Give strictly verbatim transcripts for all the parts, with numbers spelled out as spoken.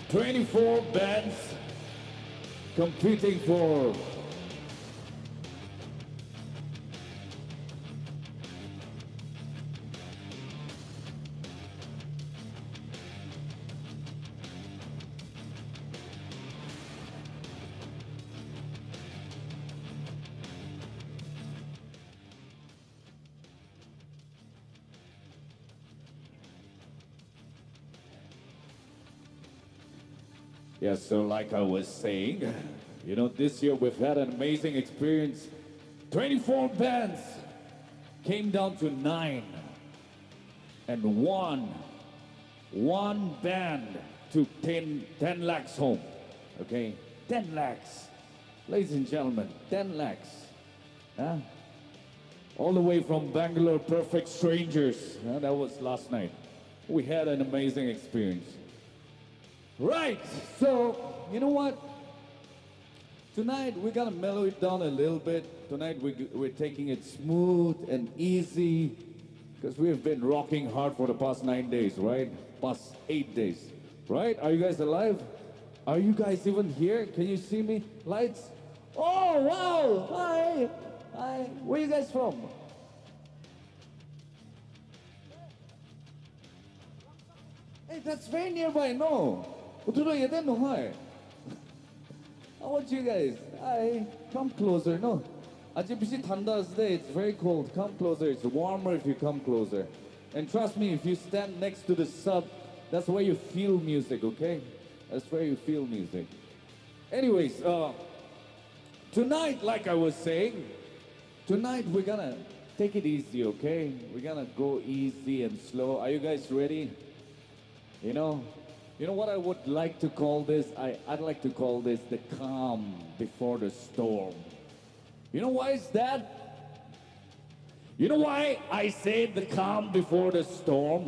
twenty-four bands competing for Yes, so like I was saying, you know, this year we've had an amazing experience. twenty-four bands came down to nine. And one, one band took ten, ten lakhs home. Okay? ten lakhs. Ladies and gentlemen, ten lakhs. Huh? All the way from Bangalore, Perfect Strangers. Huh? That was last night. We had an amazing experience. Right, so, you know what? Tonight, we're gonna mellow it down a little bit. Tonight, we, we're taking it smooth and easy, because we've been rocking hard for the past nine days, right? Past eight days, right? Are you guys alive? Are you guys even here? Can you see me? Lights? Oh, wow! Hi! Hi! Where you guys from? Hey, that's very nearby, no? Utuloy, then no, hi. How about you guys? Hi, come closer, no? 아직 빛이 단다 today, it's very cold. Come closer, it's warmer if you come closer. And trust me, if you stand next to the sub, that's where you feel music, okay? That's where you feel music. Anyways, uh, tonight, like I was saying, tonight we're gonna take it easy, okay? We're gonna go easy and slow. Are you guys ready? You know, you know what I would like to call this? I, I'd like to call this the calm before the storm. You know why is that? You know why I say the calm before the storm?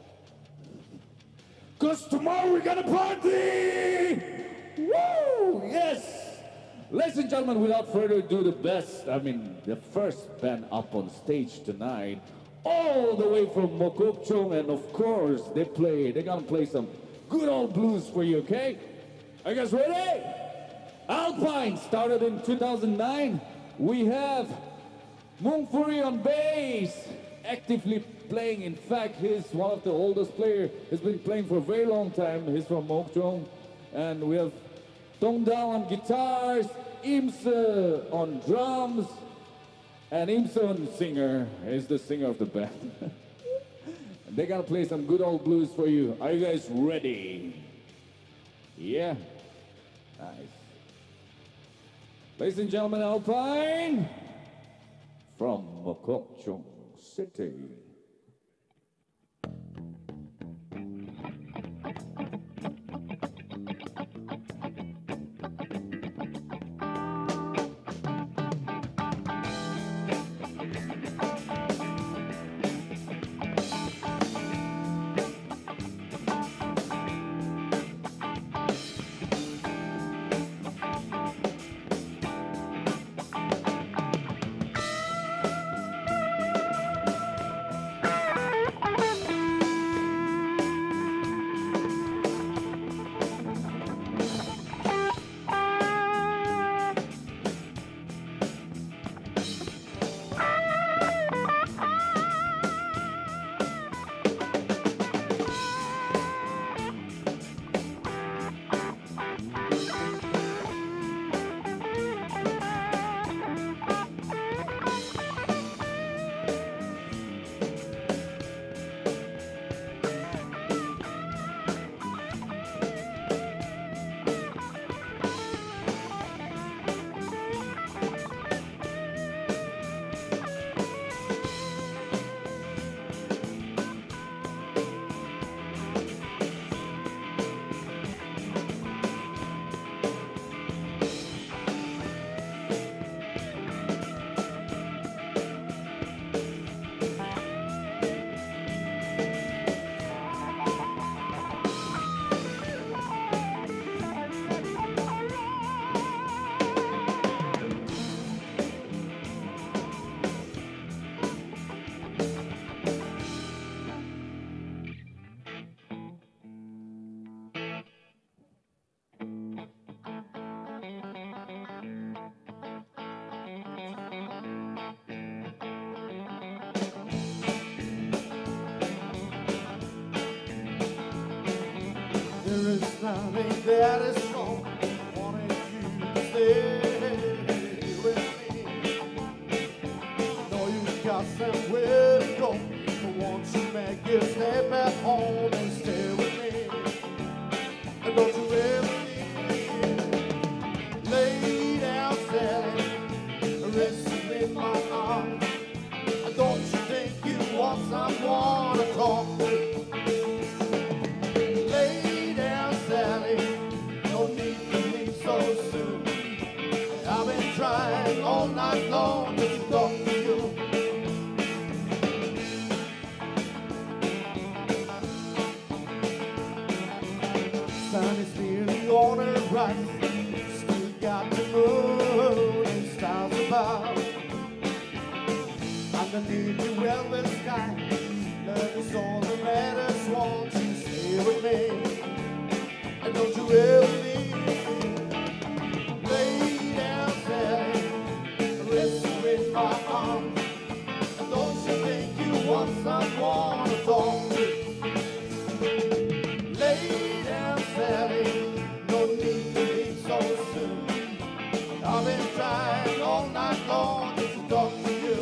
Because tomorrow we're gonna party! Woo! Yes! Ladies and gentlemen, without further ado, the best, I mean, the first band up on stage tonight, all the way from Mokokchung, and of course, they play, they're gonna play some good old blues for you, okay? Are you guys ready? Alpine started in two thousand nine. We have Moong Fury on bass, actively playing. In fact, he's one of the oldest players. He's been playing for a very long time. He's from Mokokchung. And we have Dong Dao on guitars, Imse on drums, and Imse singer is the singer of the band. They're gonna play some good old blues for you. Are you guys ready? Yeah? Nice. Ladies and gentlemen, Alpine from Mokokchung City. love ain't that as strong. Wanted you to stay with me. Know you got somewhere to go, but won't you make it stay back home and stay with me? And don't you ever leave. Lay down, Sally, rest in my arms. Don't you think you want someone to talk to? Lay down, Sally, no need to leave so soon. I've been trying all night long to talk to you. Sun is nearly on her rise, still got the moon and stars above. Underneath the velvet sky, love is all that matters. Won't you stay with me? And don't you ever leave. Lay down, Sally, rest in my arms. And don't you think you want someone to talk to? Lay down, Sally, no need to leave so soon. I've been trying all night long to talk to you.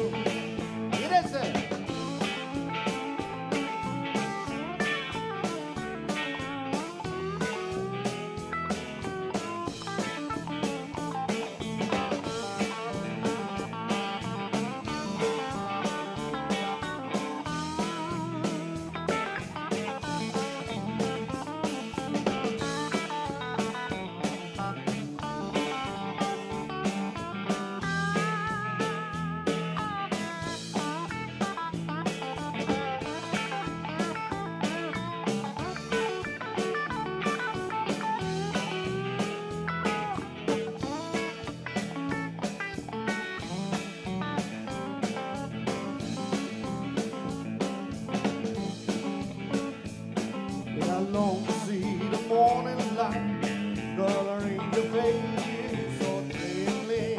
I long to see the morning light coloring your face so clearly.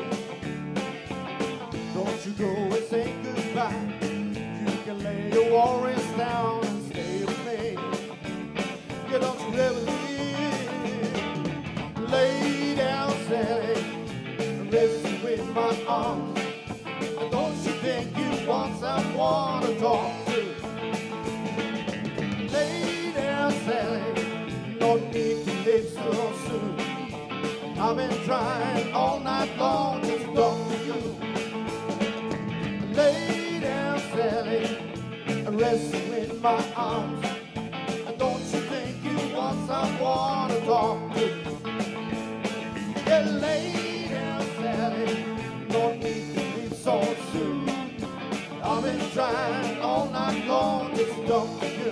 Don't you go and say goodbye. You can lay your worries down and stay with me. You don't you ever leave. Lay down, Sally, rest with my arms. Don't you think you want someone to talk to? Sally, no need to leave so soon. I've been trying all night long to talk to you. Lay down, Sally, rest in my arms. Don't you think you want someone to talk to? Yeah, lay down, Sally, no need to leave so soon. I've been trying all night long to talk to you.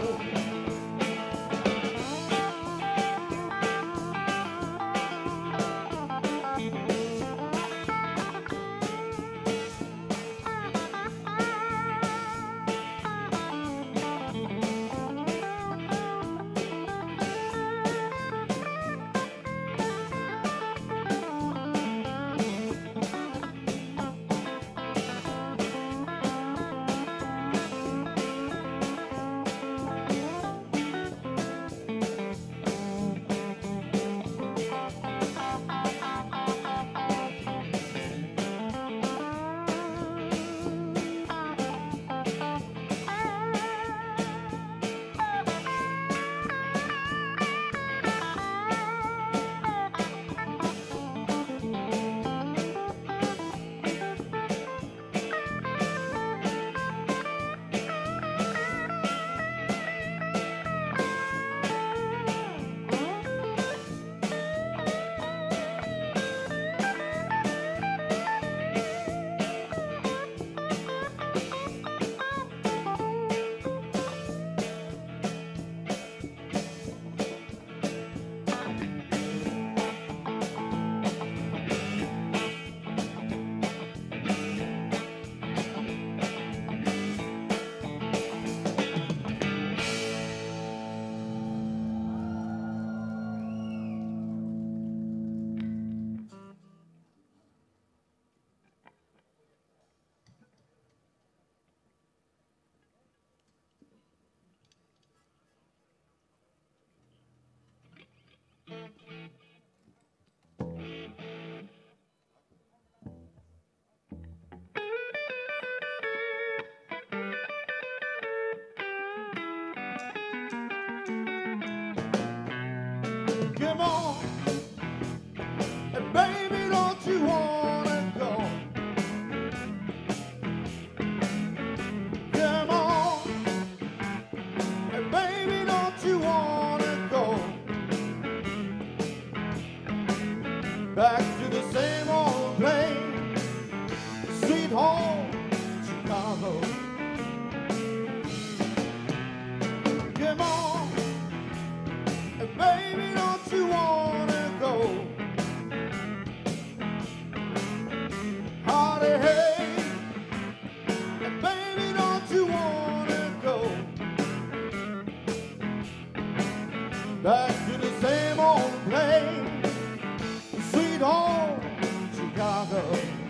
Come on, and baby, don't you wanna go? Come on, and baby, don't you wanna go back to the same old place, sweet home, Chicago? Come on, and baby, don't you wanna go? Hardy, hey, and baby, don't you wanna go back to the same old place, sweet home, Chicago?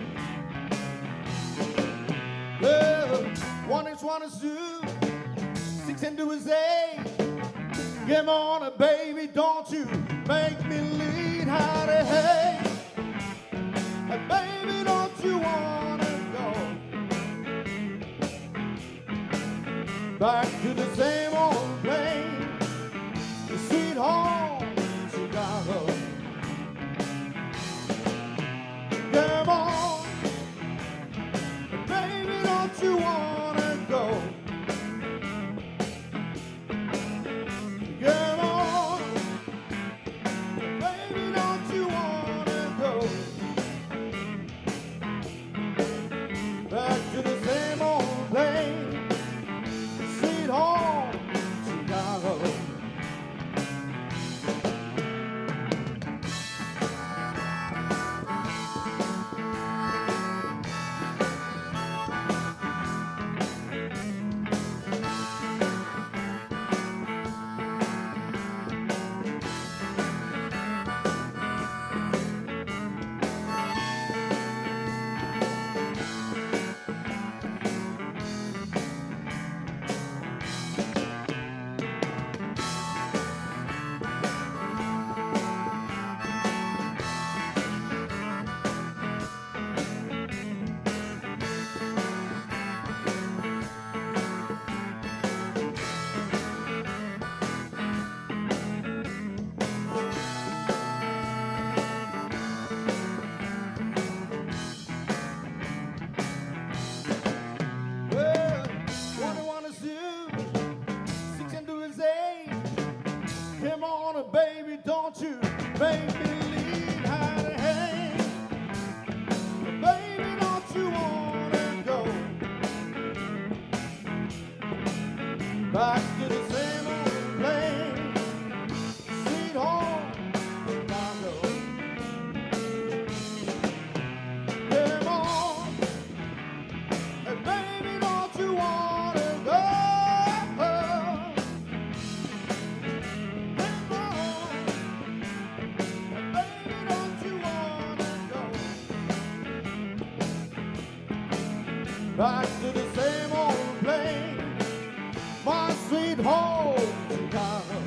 Well, one is one is two, six and two is eight. Come on, baby, don't you make me lead, howdy, hey. And baby, don't you wanna go back to the same old place, the sweet home, Chicago? Come on, and baby, don't you wanna go? Come on, baby, don't you wanna go back to the same old place, sweet home, Chicago? Well, one and one is two, six and two is eight. Come on, baby, don't you make me lead, howdy, hey. Baby, don't you wanna go back to the same old place, sweet home, Chicago? Come on, and baby, don't you wanna go? Come on, and baby, don't you wanna go back to the same old place, my sweet home, Chicago?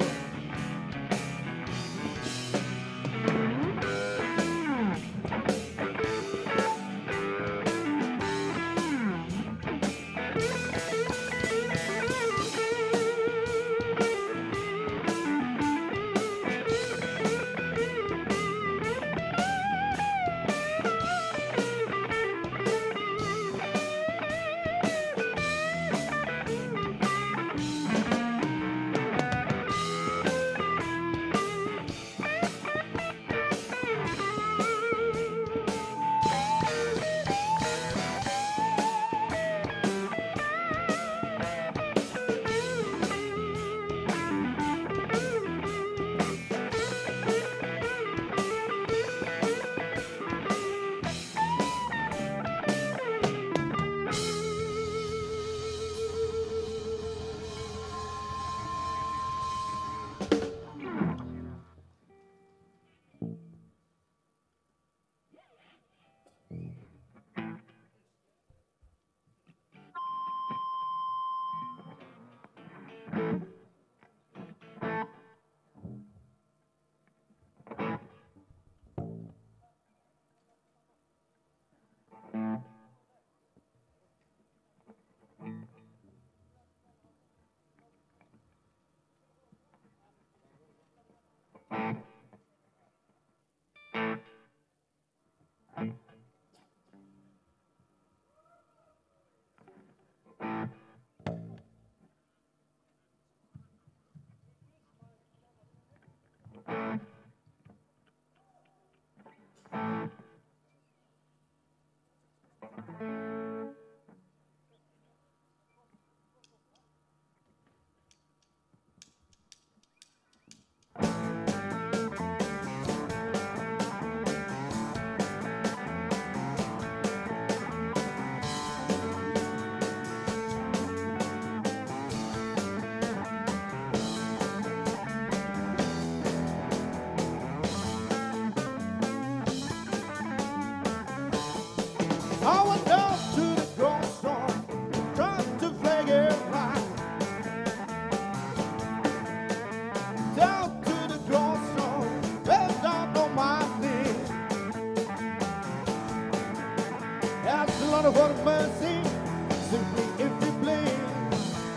wonder what mercy, simply if you please.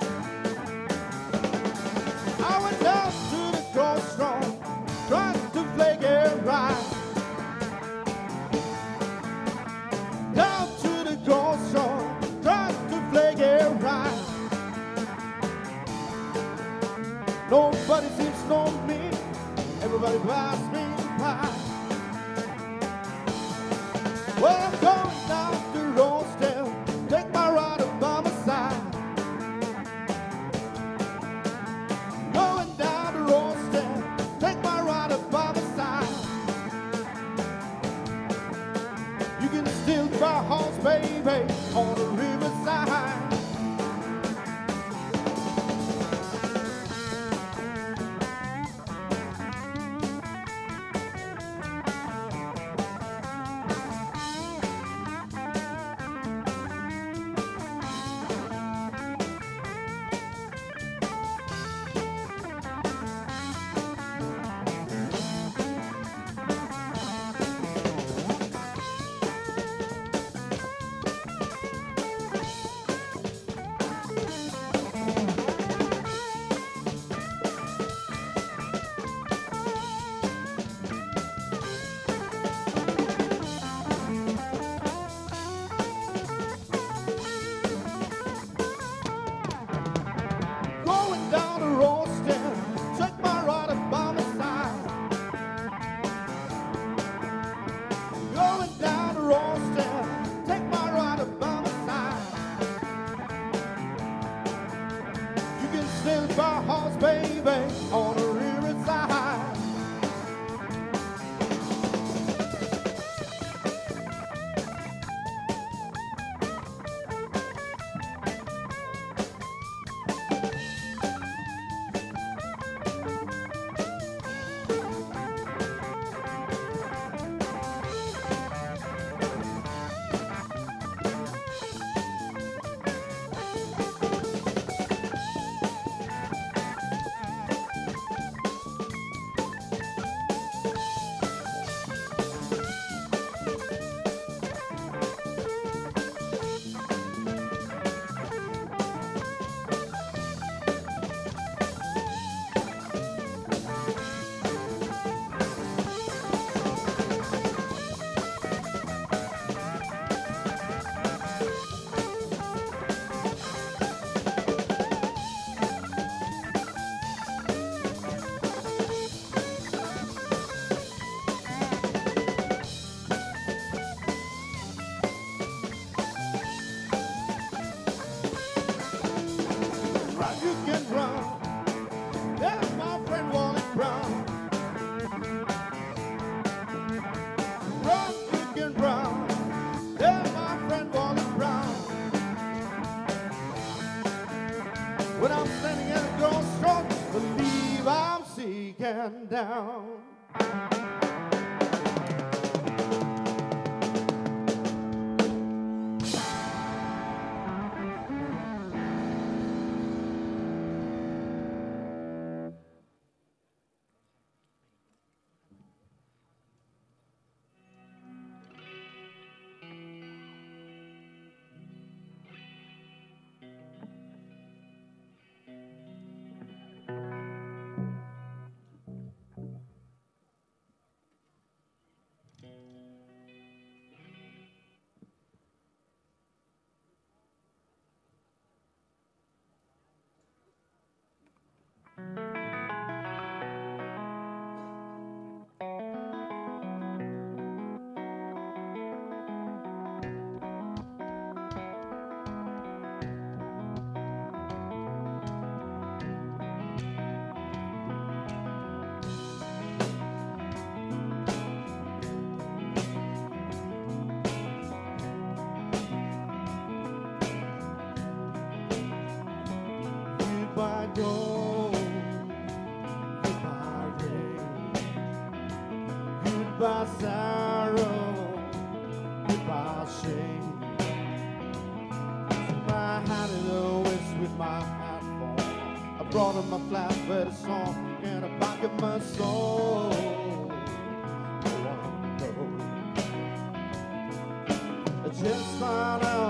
I went down to the cold stone, trying to flake it right. Down to the cold stone, trying to flake it right. Nobody seems to know me, everybody passed me by. Well, I'm going down the road still, take my rider by my side. Going down the road still, take my rider by my side. You can still buy a house, baby, on the riverside. Going down the road still, take my rider by my side. Going down the road still, take my rider by my side. You can still buy a house, baby, on the riverside. Run, you can run. There's my friend Wally Brown. Run, you can run. There's my friend Wally Brown. When I'm standing at a crossroad, believe I'm sinking down. Goodbye gold, goodbye rain, goodbye sorrow, goodbye shame. Took my hat in the west with my hat on. I brought in my flatbed song and a pocket my soul. I just found out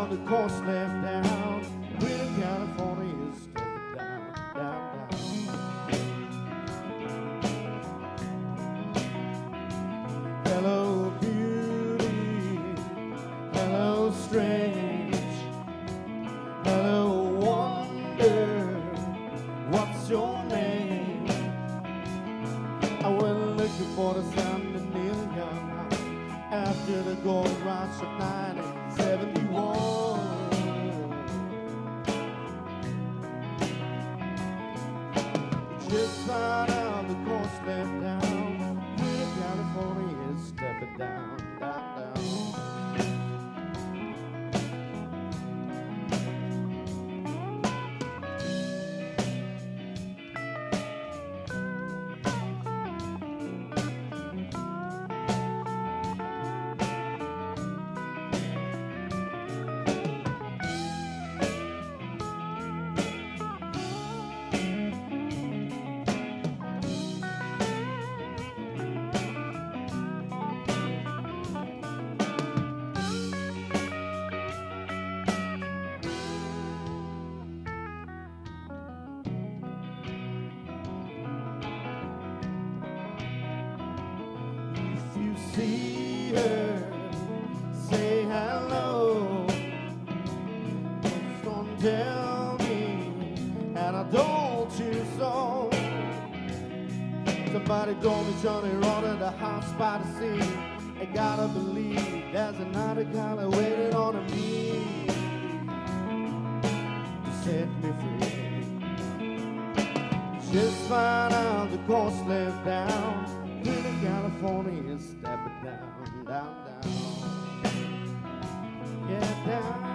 I went looking for the sound of Neil Young after the gold rush of nineteen seventy-one. Just found out the course left down, Pretty California is stepping down, down, down. See her, say hello. Just don't tell me, and I told you so. Somebody told me Johnny rode at the house by the sea. I gotta believe there's another kind of waiting on me to set me free. Just find out the course left down. California is stepping down, down, down. Yeah, down.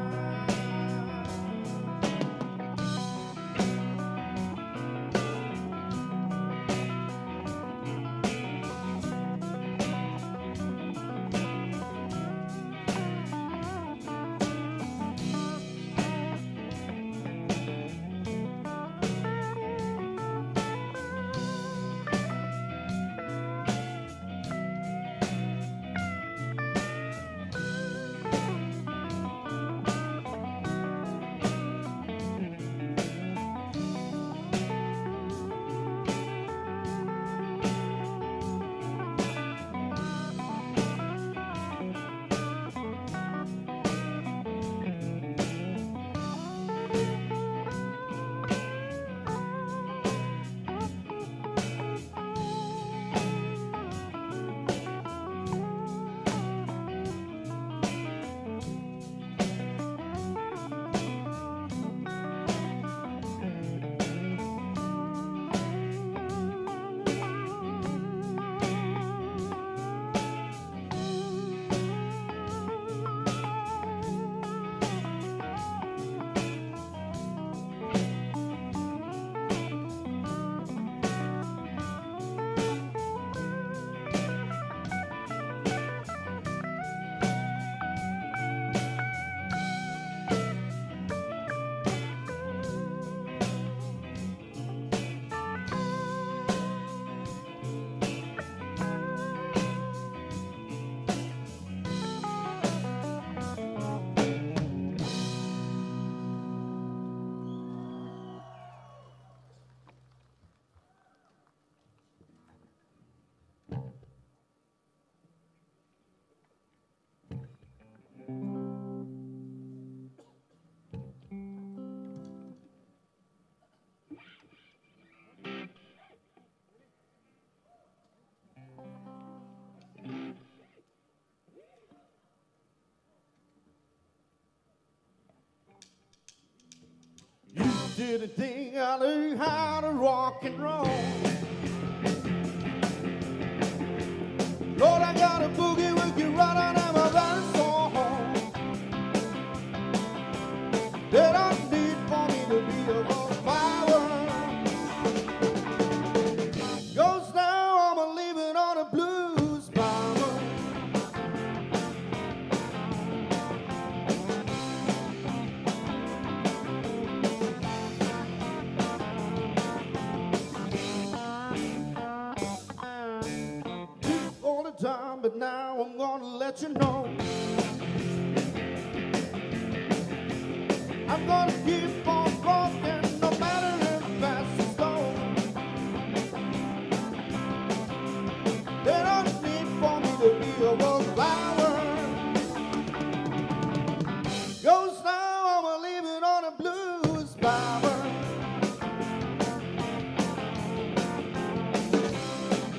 Didn't think I knew how to rock and roll. Lord, I got a boogie woogie right on my very soul. They don't need for me to be a flower. Goes now, I'm a living on a blues bomber. Time, but now I'm gonna let you know I'm gonna keep on walking no matter if fast or slow. They don't need for me to be a wallflower. Goes now, I'm leaving on a blues bomber.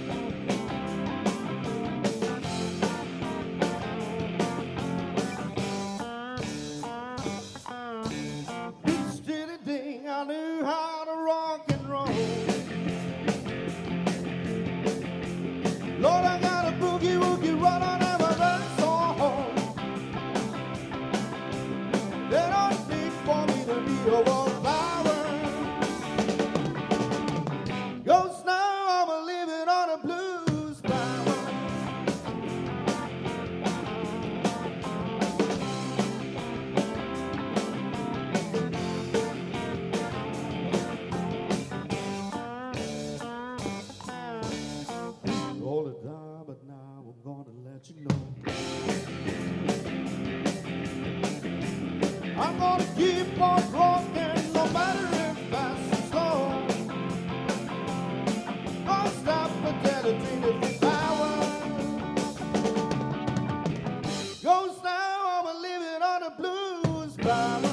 let you know. I'm gonna keep on rocking no matter if fast or slow. Don't stop until it changes the power. Goes now, I'ma leave it on the blues power.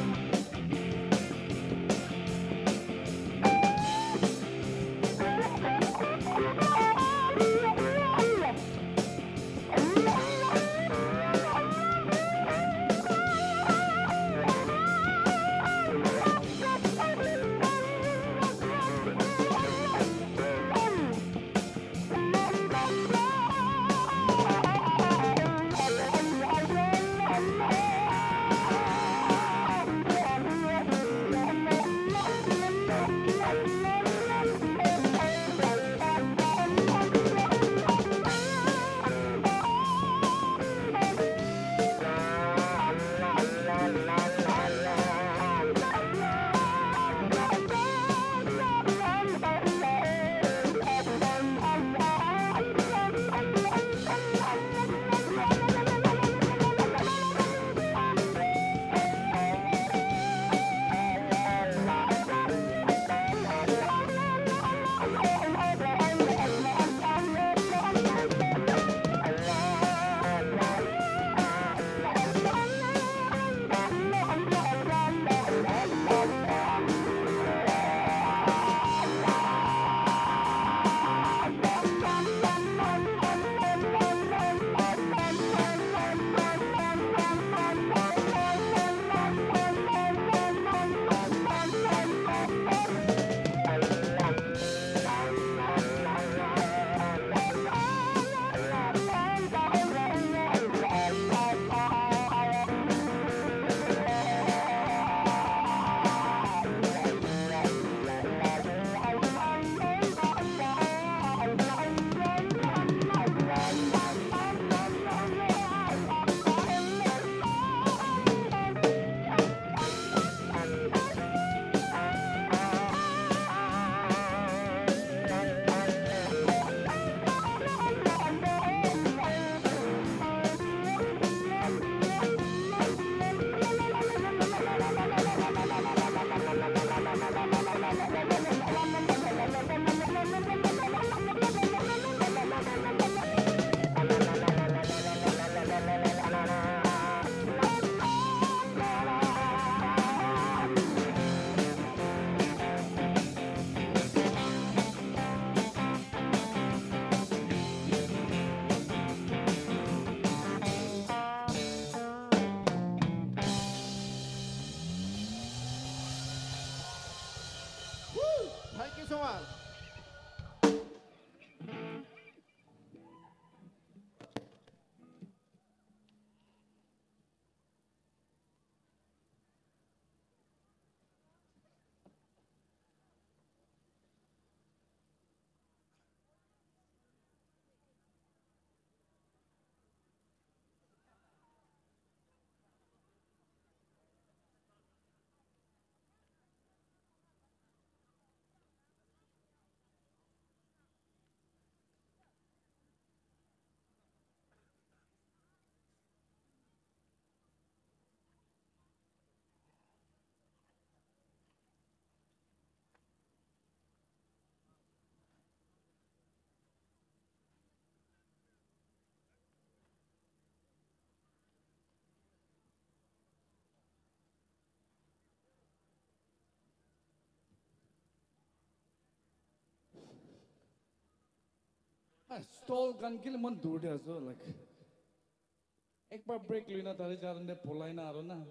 Thank you so much. Stall kan kile man dur dia so like ek bar break lina tari jaran de polai na aro na.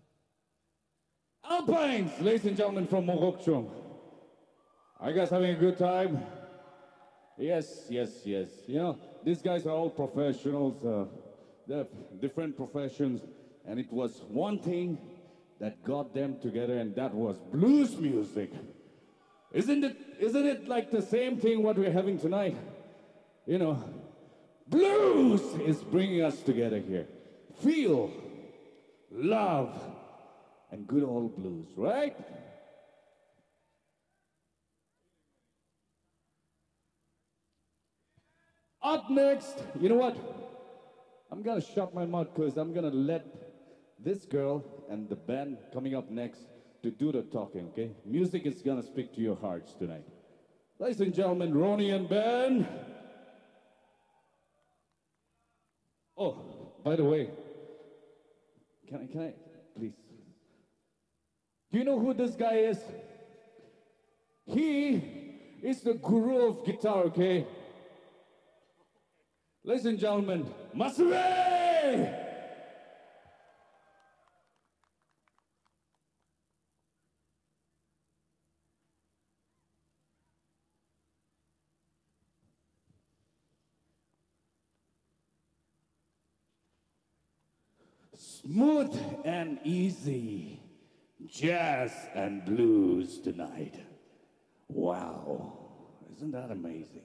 Alpines, ladies and gentlemen from Mogokchung. Are you guys having a good time? Yes, yes, yes. You know, these guys are all professionals. Uh, they have different professions, and it was one thing that got them together, and that was blues music. Isn't it? Isn't it like the same thing what we're having tonight? You know, blues is bringing us together here. Feel, love, and good old blues, right? Up next, you know what? I'm gonna shut my mouth because I'm gonna let this girl and the band coming up next to do the talking, okay? Music is gonna speak to your hearts tonight. Ladies and gentlemen, Ronnie and Ben. Oh, by the way, can I, can I, please? Do you know who this guy is? He is the guru of guitar, okay? Ladies and gentlemen, Masue! Smooth and easy, jazz and blues tonight. Wow, isn't that amazing?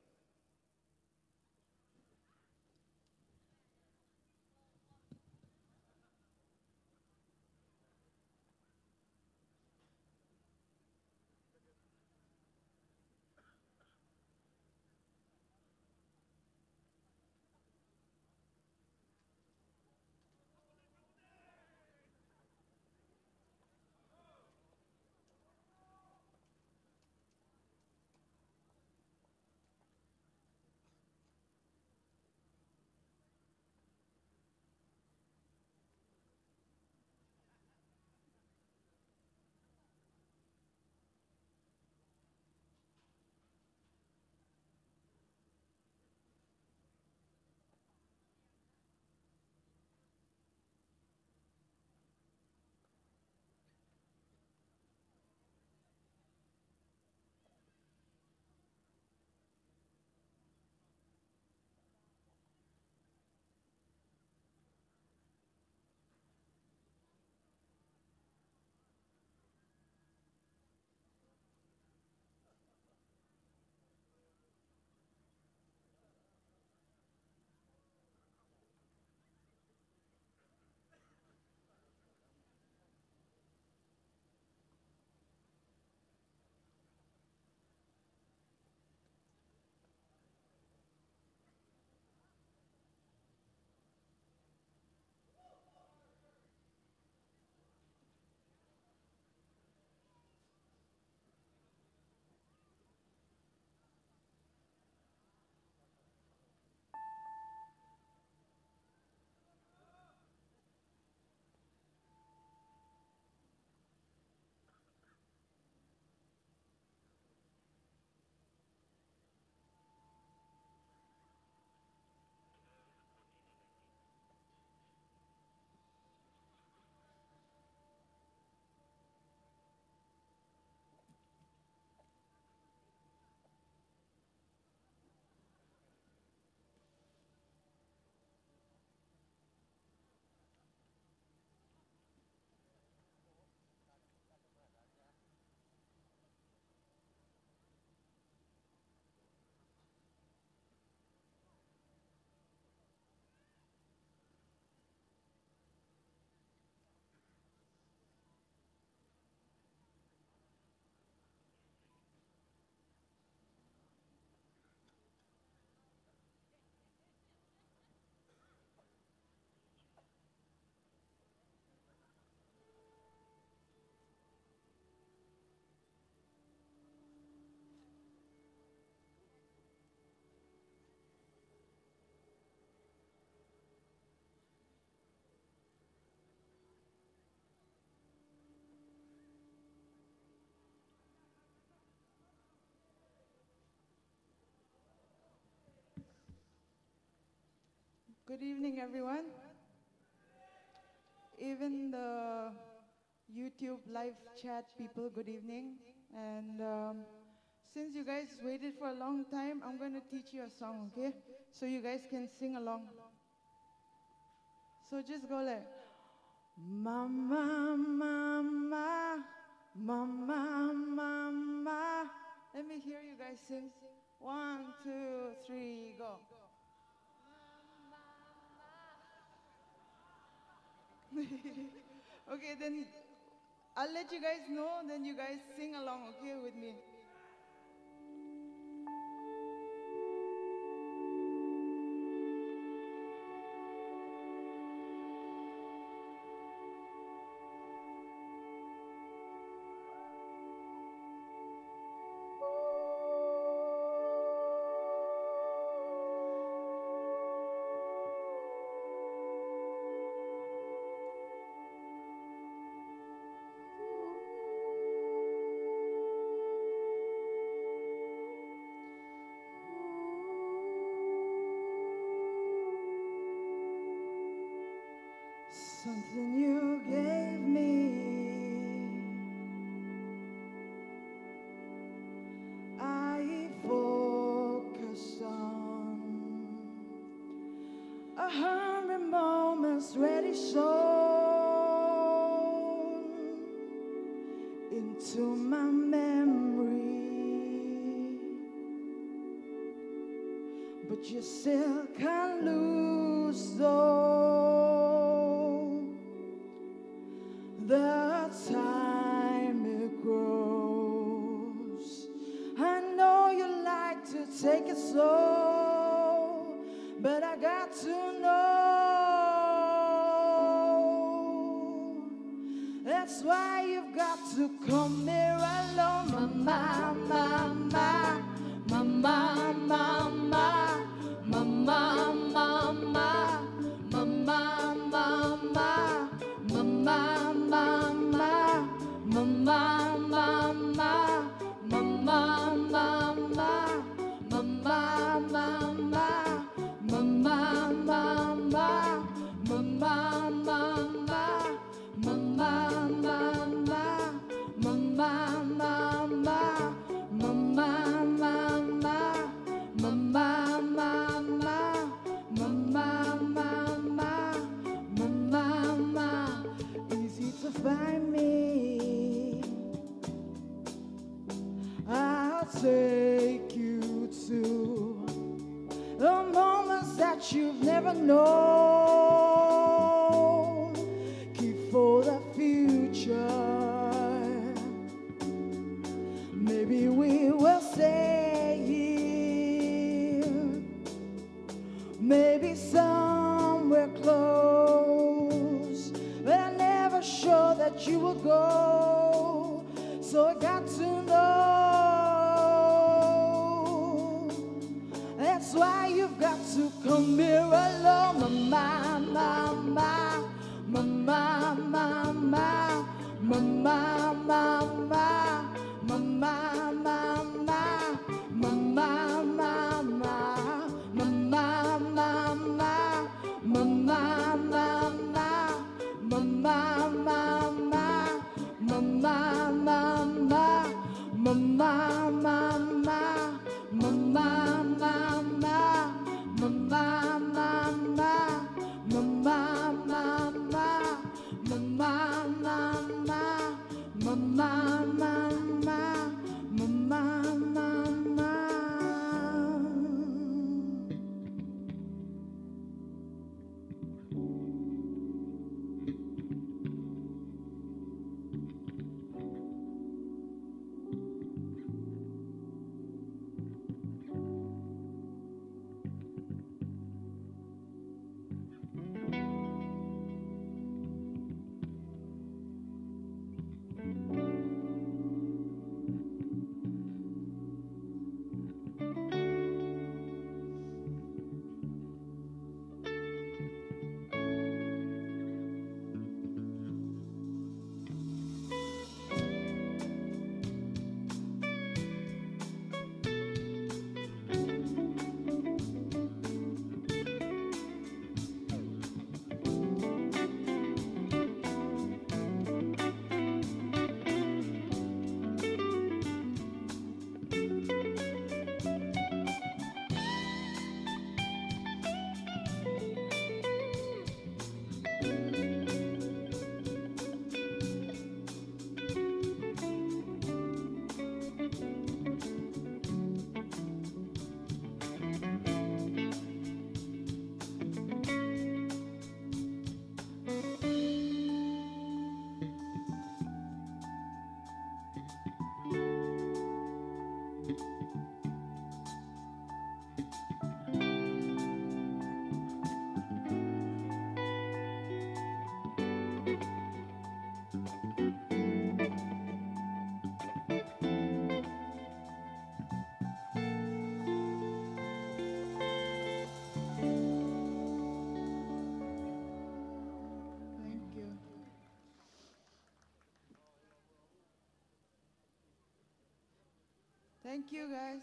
Good evening, everyone. Even the YouTube live chat people, good evening. And um, since you guys waited for a long time, I'm going to teach you a song, okay? So you guys can sing along. So just go like, Mama, Mama, Mama, Mama. Let me hear you guys sing. One, two, three, go. Okay, then I'll let you guys know, then you guys sing along, okay, with me. Something you gave me, I focus on a hundred moments ready shown into my memory, but you still can't lose though. The time it grows, I know you like to take it slow, but I got to know. That's why you've got to come here alone, mama, mama, mama, mama, mama, mama, mama, mama. Mama, mama, mama, mama, mama, mama, mama, mama, mama, mama, mama, mama, mama, find me, I'll take you to the moments that you've never known. Keep for the future, maybe we will stay here, maybe somewhere close, but I never sure that you will go, so I got to know. That's why you've got to come here alone, mama, mama, mama, mama, mama, mama, mama, mama, mama, mama, mama, mama. Mama, mama, mama, mama, mama, mama, mama, mama, mama, mama, mama, mama, mama, mama, mama, mama. Thank you, guys.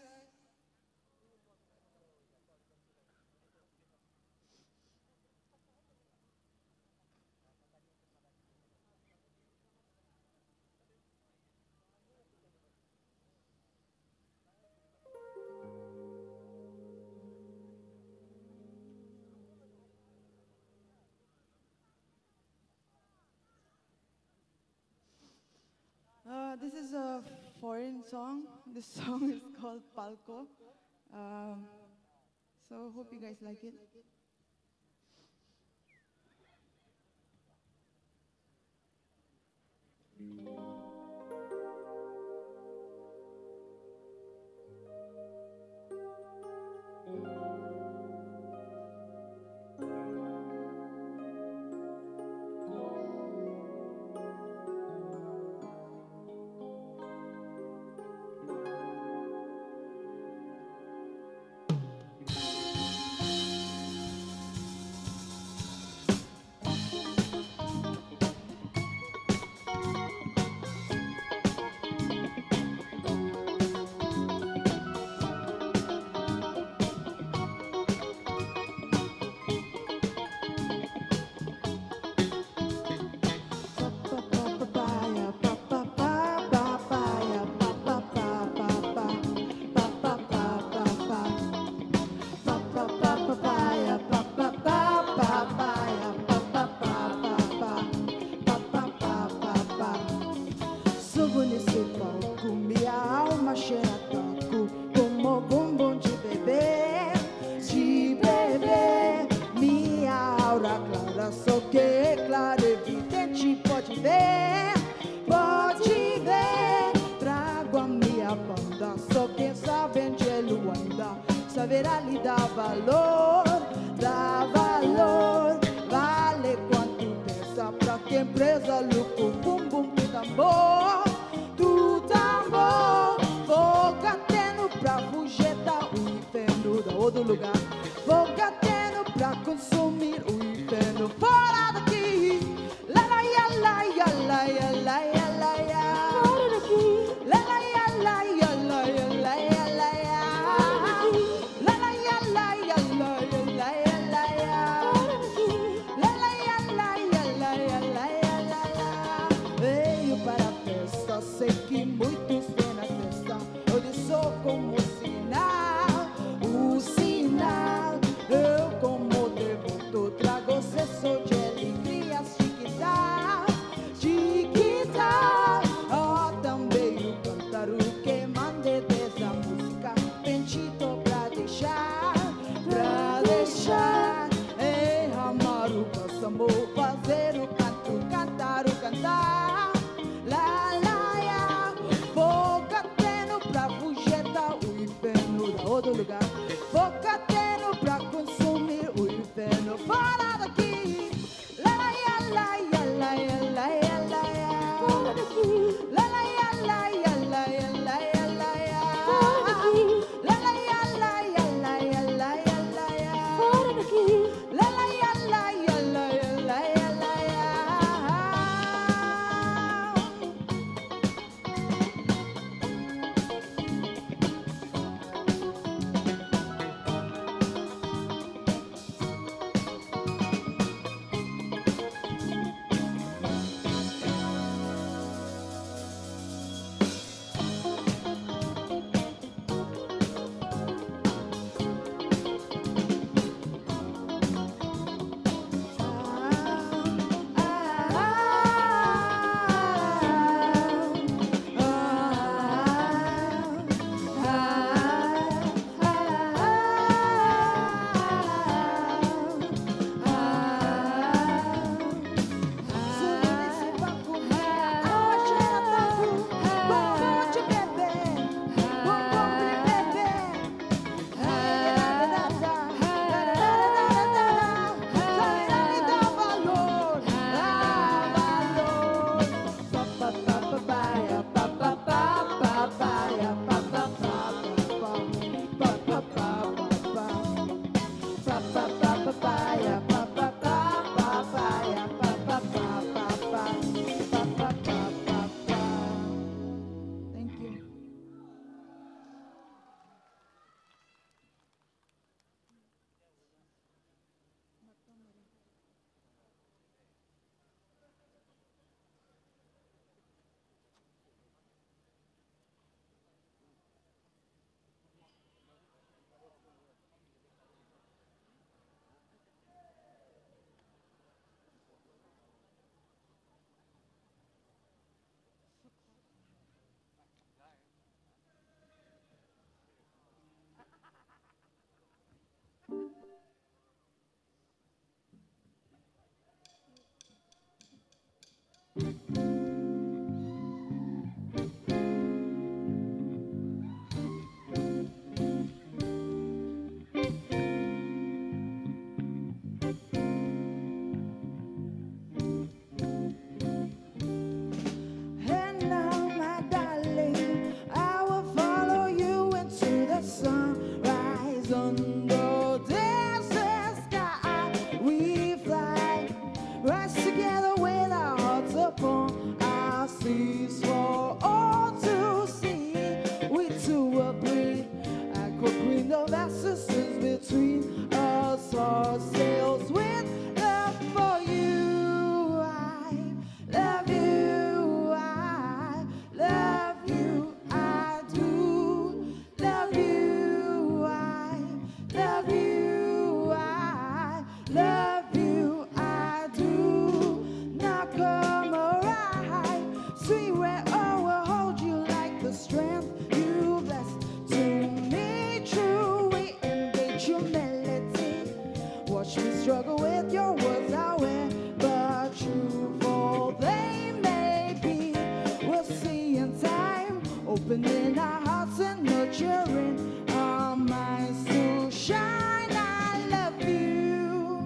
Uh, this is a foreign song. This song is called Palco. Um, so hope you guys like it. Saberá lhe dar valor, dá valor, vale quanto pensa pra quem presa lucro, bum bum do tambor, do tambor, foca tendo pra fugir da o inferno da outro lugar, foca tendo pra consumir o inferno fora daqui, la la ya la ya la ya la ya la ya, fora daqui, la la ya la ya la ya la ya la ya. Sei que muitos têm na festa, eu sou como o sinal, o sinal. Eu como devoto trago excesso de alegria, chiquita, chiquita. Oh, também o cantar o que mande dessa música, penchito pra deixar, pra deixar. É amar o passamo, fazer o canto, cantar o cantar. La, la. Outro lugar, boca tendo pra consumir o inferno fora daqui. La la ya la ya la ya la ya la ya, fora daqui. La la ya la ya la ya la ya la ya, fora daqui. La la ya la ya la ya la ya la ya, fora daqui. La la ya la ya la ya la ya la ya. rise under desert sky. We fly, rise together with our hearts upon our seas for all to see. We two are breathe, aqua green, the vastness between us. Our sails with love for you. I love you. I love you. I do love you. I love you. I love you. I do. Now come arrive, sweet where I will hold you like the strength you blessed to me. True, we engage humility. Watch me struggle with your words, however true for they may be. We'll see in time, opening our hearts and nurturing our minds to shine. I love you,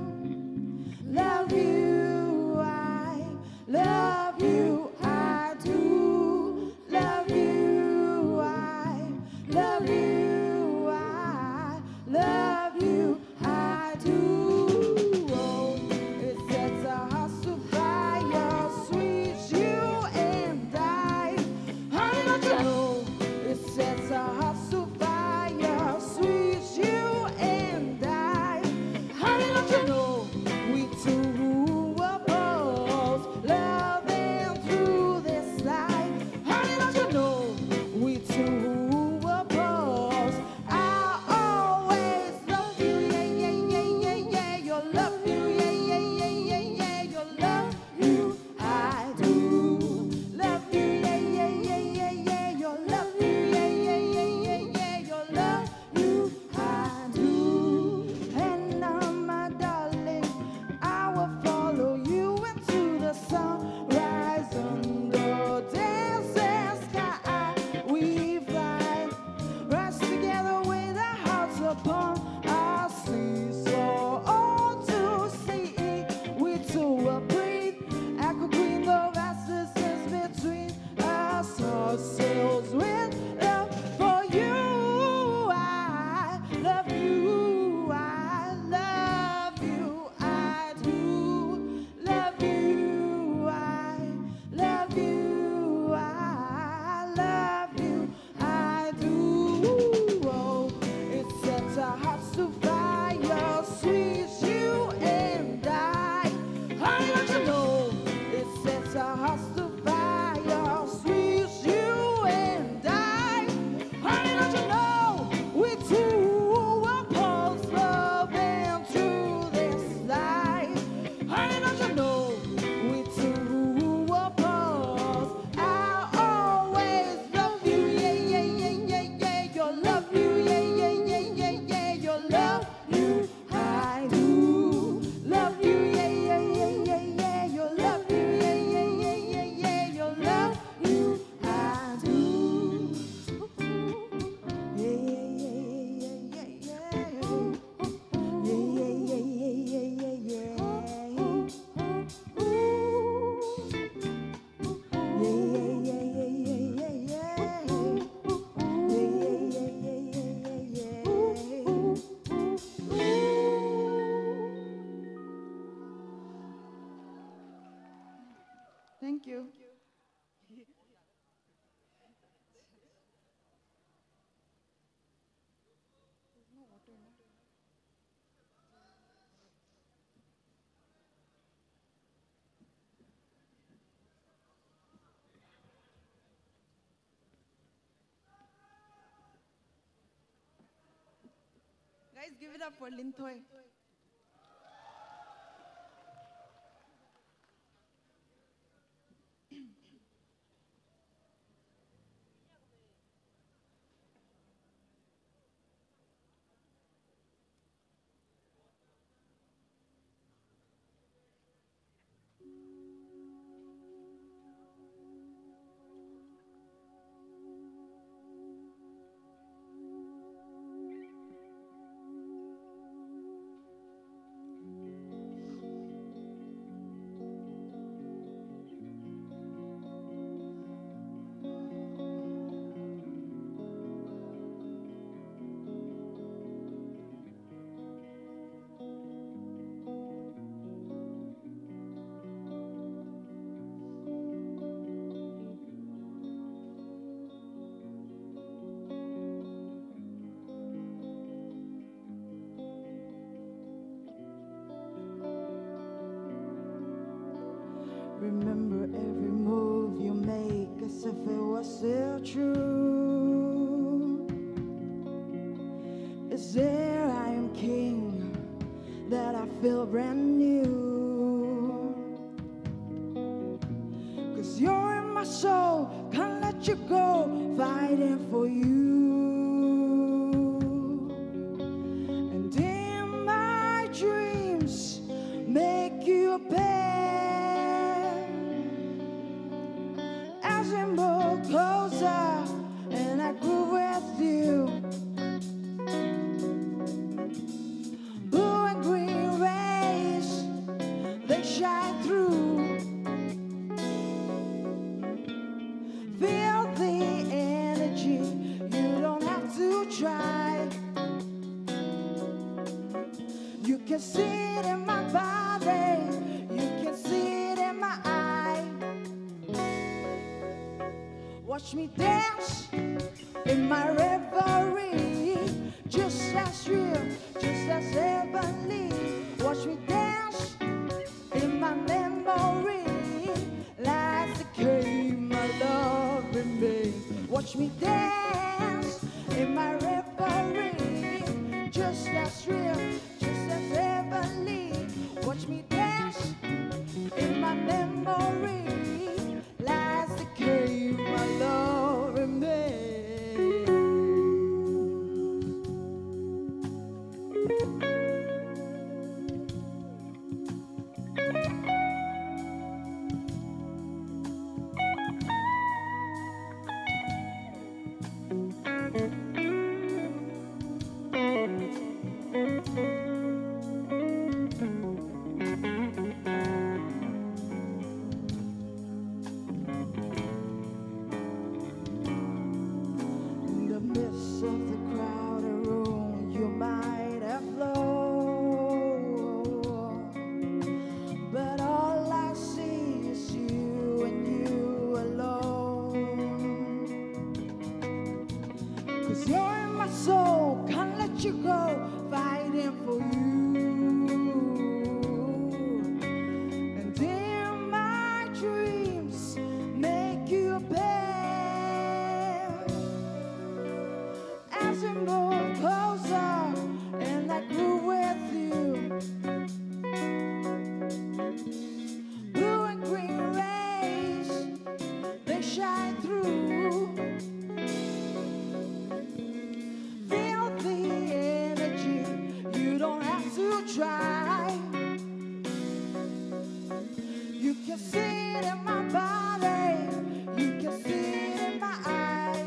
love you, I love you, I do love you, I love you, I love you, I do. Oh, it sets our hearts to fire, sweet you and I. Honey, don't you know? It sets our hearts to fire, sweet you and I. Honey, don't you know? We two who oppose, loving through this life. Honey, don't you know? We two who oppose, I always love you, yeah, yeah, yeah, yeah, yeah. Your love you, yeah, yeah, yeah, yeah, yeah. Your love you, I do. Love you, yeah, yeah, yeah, yeah, yeah. Your love you, yeah, yeah, yeah, yeah, yeah. Your love you, I do. And now, my darling, I will follow you into the sunrise under desert sky. We fly, rise together with our hearts upon our seas for all to see. We two will breathe, aqua green, the vast distance between us. Our sails with love for you. I love you, I love you, I do love you, I love you, I love you, I do. Oh, it sets our hearts to fire, sweet you and I. Honey, don't you know? It sets our hearts to fire, sweet you and I. Honey, don't you know? We two will pulse love and through this life. Honey, don't you know? We two will pulse. I always love you, yeah, yeah, yeah, yeah, yeah. Your love you, yeah, yeah, yeah, yeah, yeah. Your love you, I do. Love you, yeah, yeah, yeah, yeah, yeah. Your love you, yeah, yeah, yeah, yeah, yeah. Your love you, I do. Yeah, yeah, yeah, yeah, yeah, yeah. Yeah, yeah, yeah, yeah, yeah, yeah, yeah. Ooh. Yeah, yeah, yeah, yeah, yeah, yeah, yeah. Yeah, yeah, yeah, yeah, yeah, yeah, yeah. Thank you. Guys, give it up for Lintoy. remember every move you make as if it was still true. Is there I am king that I feel brand new? Cause you're in my soul, can't let you go, fighting for you. And in my dreams, make you pay as we move closer and I groove with you. Blue and green rays, they shine through. Feel the energy, you don't have to try. You can see it in my body, you can see it in my eye. Watch me dance in my reverie, just as real, just as heavenly. Watch me dance in my memory, like the cave my love remains. Watch me dance in my reverie, just as real, just as heavenly. Watch me dance in my memory, lies the cave my love remains. In the midst of the crowded room, you might have flown, but all I see is you and you alone. Cause you're in my soul, can't let you go, fighting for you. And in my dreams, make you pay as we move closer and I grew with you. Blue and green rays, they shine through. Feel the energy, you don't have to try. You can see it in my body, you can see it in my eye.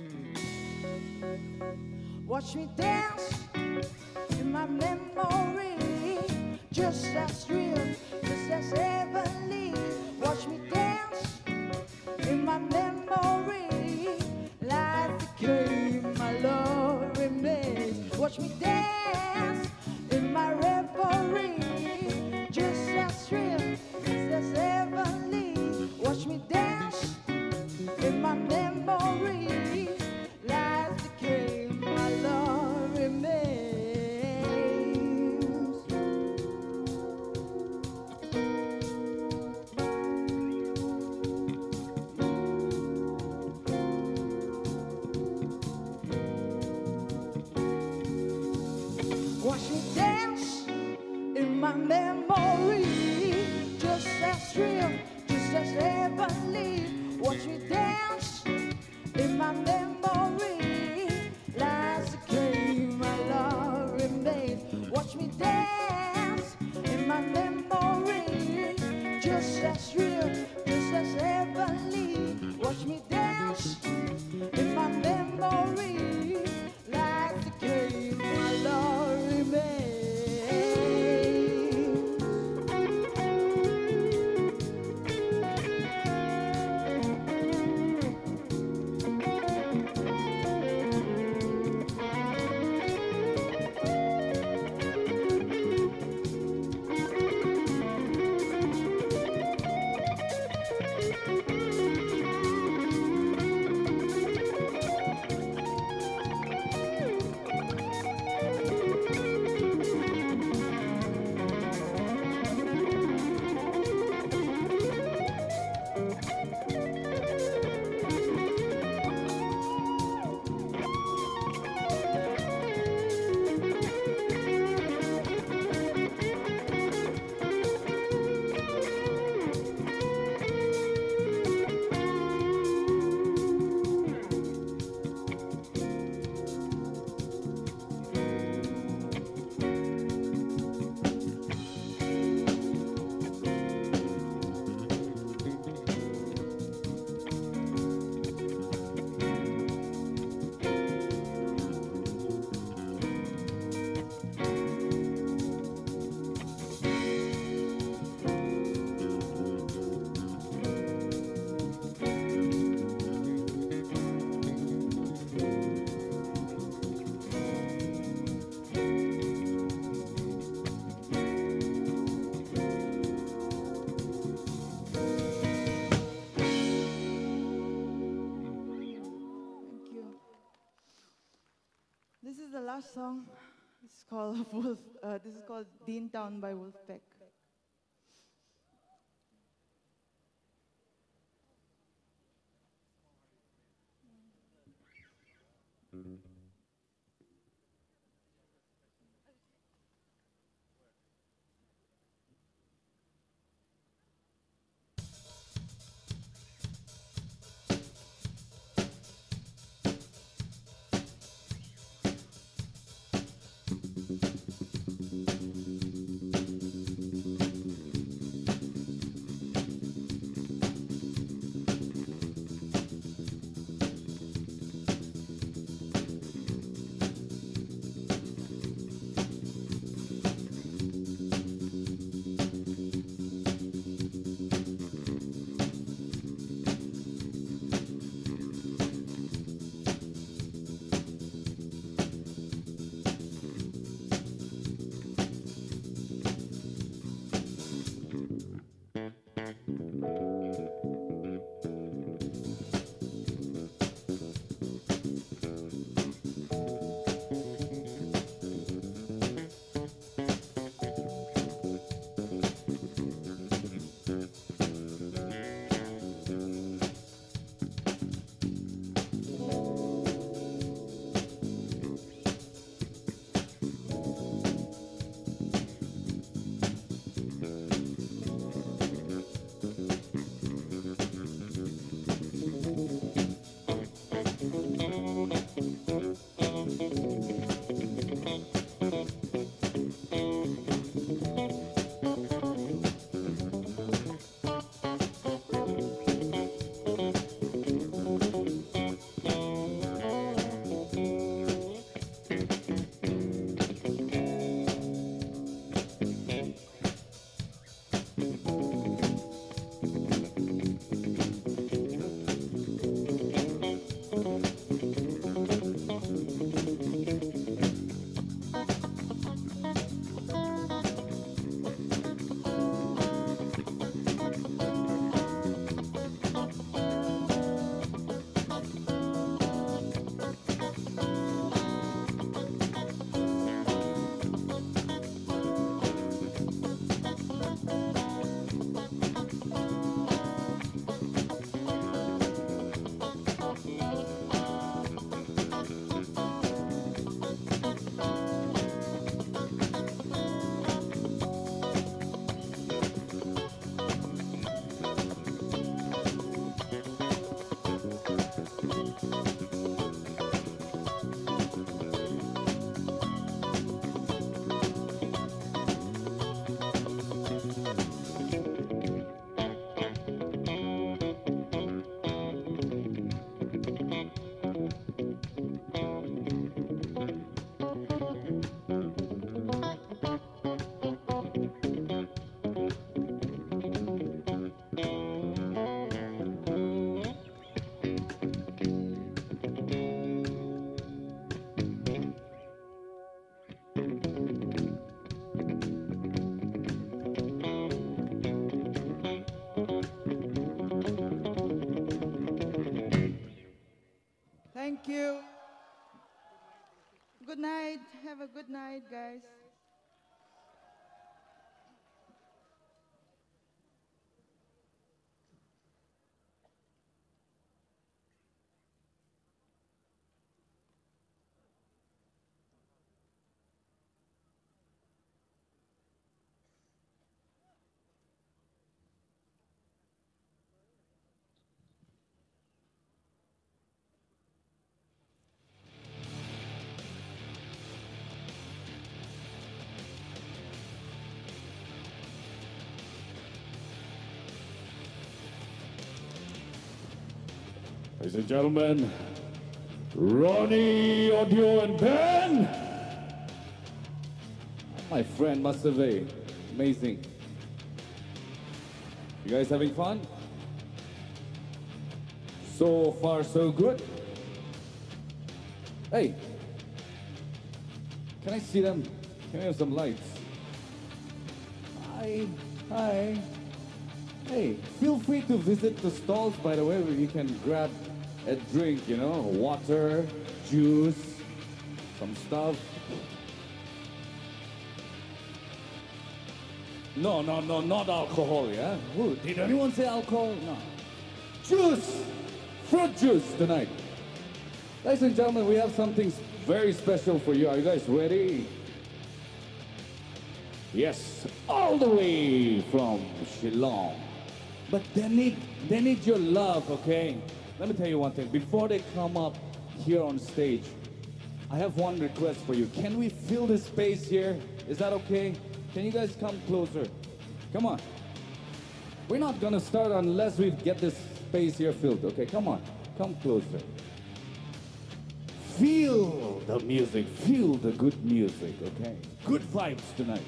Watch me dance in my memory, just as real, just as heavenly. Watch me dance in my memory, like the cave my love remains. Watch me dance in my reverie, just as real, just as heavenly. Watch me dance in my memory, like the cave my love remains. Watch me dance in my memory, just as real, just as heavenly. Watch me dance in my memory, lies the cave my love remains. Watch me dance in my memory, just as real, just as heavenly. Watch me dance in my memory, like the cave my love remains. song. It's called Wolf. Uh, this is called Dean Town by Wolfpack. Thank you. Good night. Have a good night, guys. Ladies and gentlemen, Ronnie, Audio, and Ben. My friend Masave, amazing. You guys having fun? So far, so good. Hey, can I see them? Can I have some lights? Hi, hi. Hey, feel free to visit the stalls, by the way, where you can grab a drink, you know, water, juice, some stuff. No, no, no, not alcohol, yeah? Ooh, did anyone say alcohol? No. Juice! Fruit juice tonight. Ladies and gentlemen, we have something very special for you. Are you guys ready? Yes, all the way from Shillong. But they need, they need your love, okay? Let me tell you one thing. Before they come up here on stage, I have one request for you. Can we fill this space here? Is that okay? Can you guys come closer? Come on. We're not gonna start unless we get this space here filled, okay? Come on, come closer. Feel the music, feel the good music, okay? Good vibes tonight.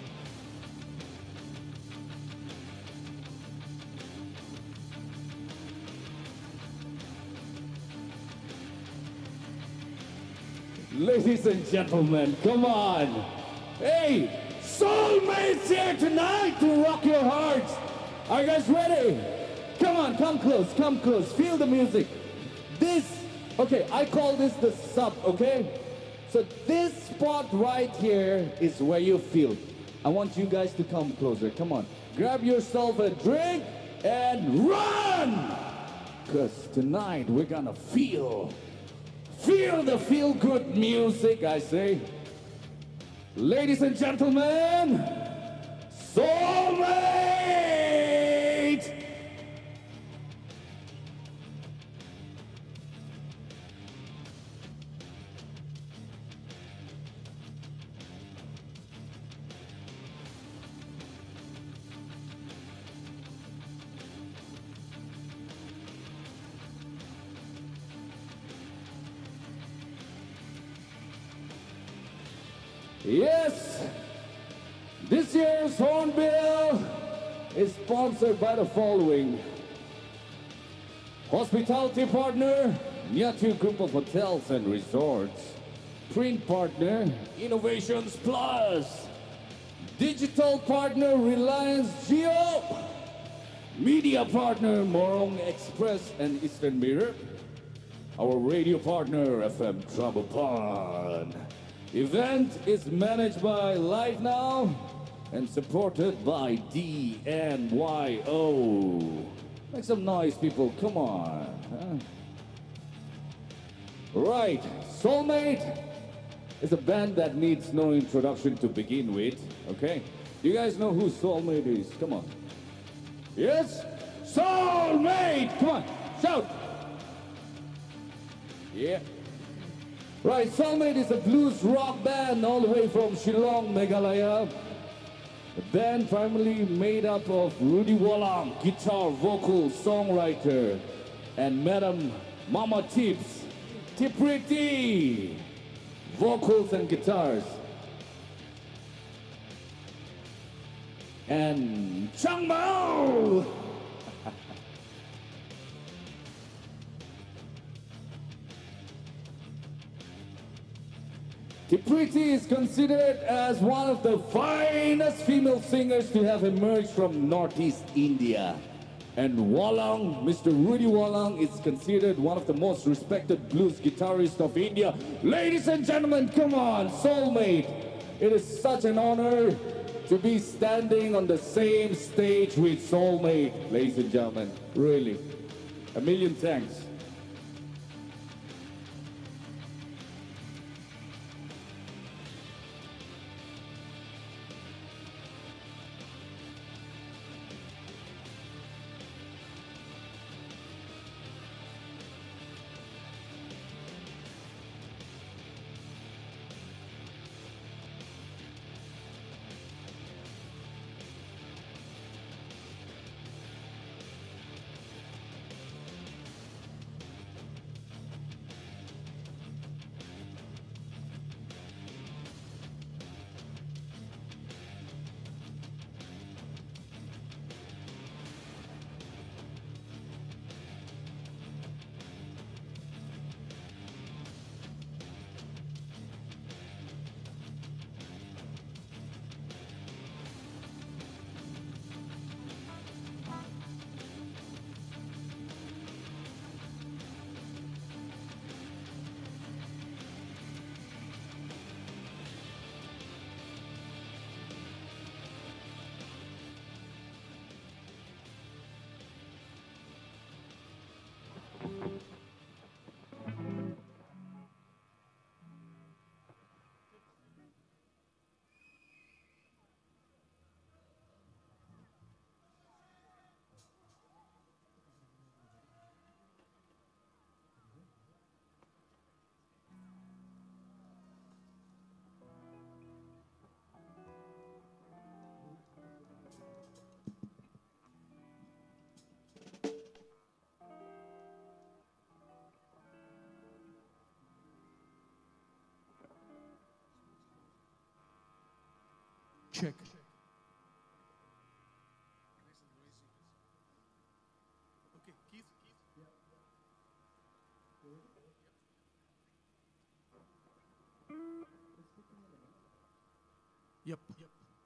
Ladies and gentlemen, come on. Hey, Soulmates here tonight to rock your hearts. Are you guys ready? Come on, come close, come close. Feel the music. This, okay, I call this the sub, okay? So this spot right here is where you feel. I want you guys to come closer. Come on, grab yourself a drink and run! Because tonight we're gonna feel. Feel the feel-good music, I say. Ladies and gentlemen, Soulmate! Yes, this year's Hornbill is sponsored by the following. Hospitality partner, Nyatu Group of Hotels and Resorts. Print partner, Innovations Plus. Digital partner, Reliance Jio. Media partner, Morong Express and Eastern Mirror. Our radio partner, F M Trabapan. Event is managed by Live Now and supported by D N Y O. Make some noise, people. Come on. Huh? Right. Soulmate is a band that needs no introduction to begin with. Okay? You guys know who Soulmate is? Come on. Yes? Soulmate! Come on. Shout. Yeah. Right, Soulmate is a blues rock band all the way from Shillong, Meghalaya. The band primarily made up of Rudy Wallang, guitar, vocal, songwriter, and Madam Mama Tips, Tipriti, vocals and guitars. And Chang Mao! Tipriti is considered as one of the finest female singers to have emerged from Northeast India. And Wallang, Mister Rudy Wallang, is considered one of the most respected blues guitarists of India. Ladies and gentlemen, come on, Soulmate. It is such an honor to be standing on the same stage with Soulmate, ladies and gentlemen. Really, a million thanks. check. Okay, Keith. Yep. Yep.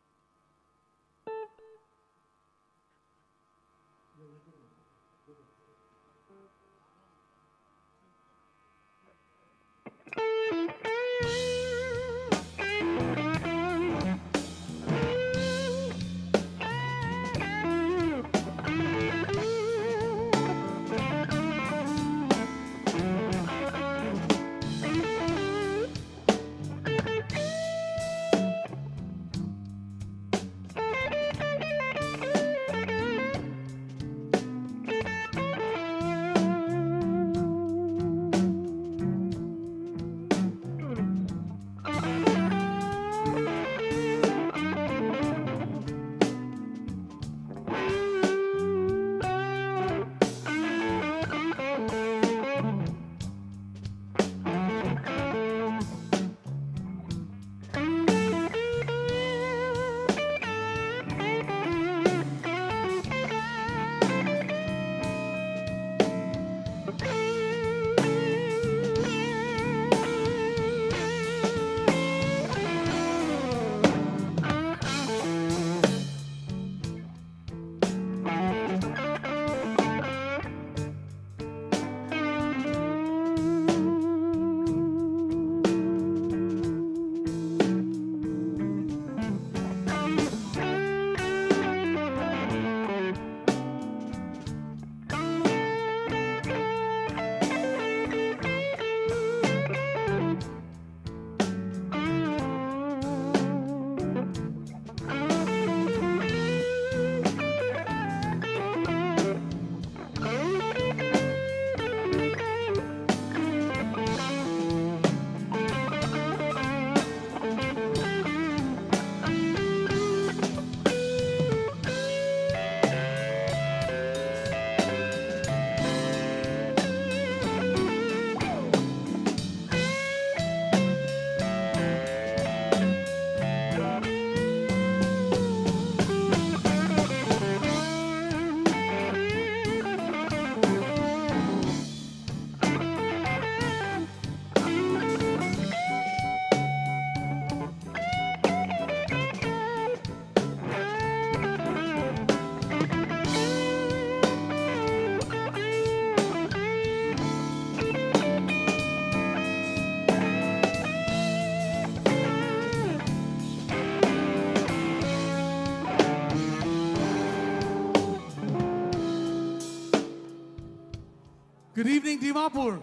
Good evening, Dimapur.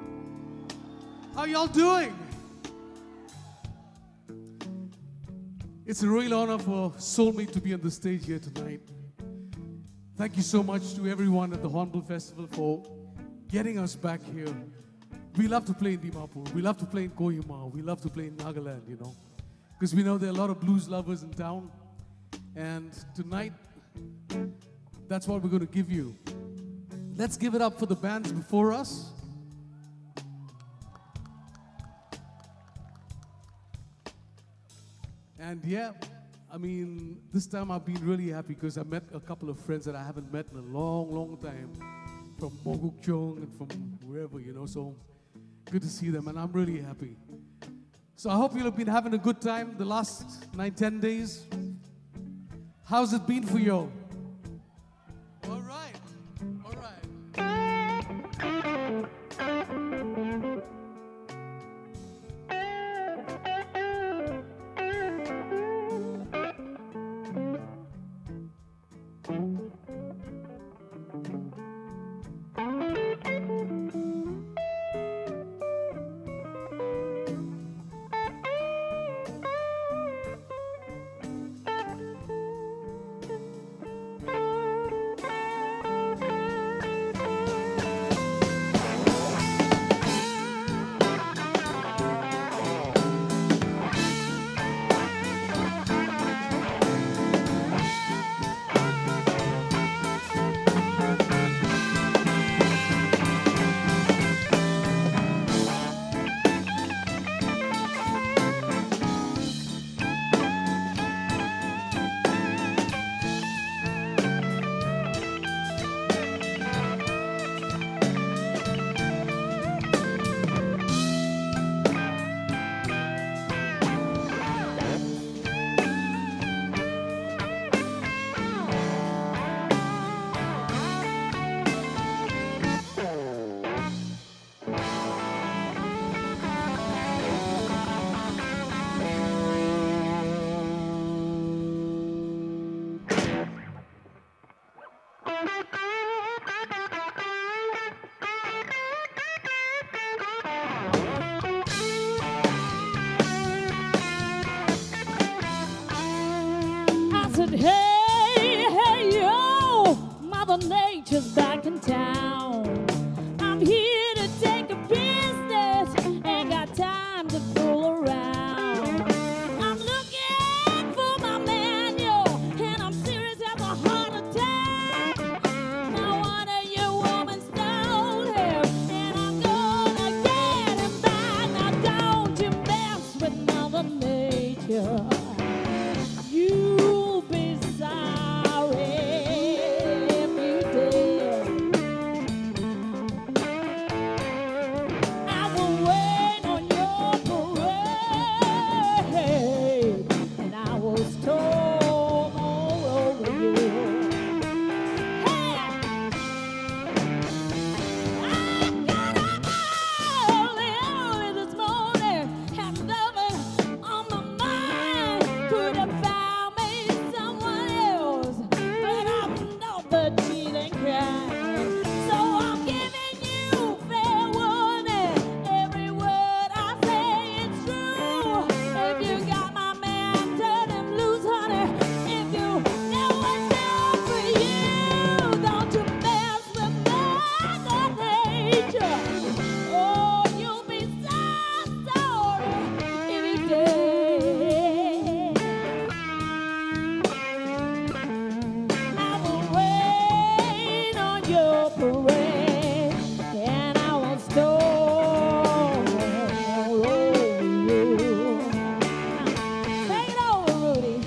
How y'all doing? It's a real honor for Soulmate to be on the stage here tonight. Thank you so much to everyone at the Hornbill Festival for getting us back here. We love to play in Dimapur. We love to play in Kohima. We love to play in Nagaland, you know. Because we know there are a lot of blues lovers in town. And tonight, that's what we're going to give you. Let's give it up for the bands before us. And yeah, I mean, this time I've been really happy because I met a couple of friends that I haven't met in a long, long time. From Mogukchung and from wherever, you know, so good to see them and I'm really happy. So I hope you'll have been having a good time the last nine, ten days. How's it been for you? All right, all right. said, hey, hey, yo, Mother Nature's back in town. I'm here to take a business, ain't got time to fool around. I'm looking for my manual, and I'm serious as a heart attack. Now one of you women stole him, and I'm gonna get him back. Now don't you mess with Mother Nature. You'll be sorry if you did. I will wait on your parade, and I will storm all over you. Hey! I got up early, early this morning, had nothing on my mind. Could have found me someone else, but I'm not the cheating kind. So I'm giving you fair warning. Every word I say is true. If you got my man, turn him loose, honey. If you know what's good for you, don't you mess with Mother Nature. Oh, you'll be so sorry if you did. I will wait on your parade, and I will storm all over you. Take it over, Rudy.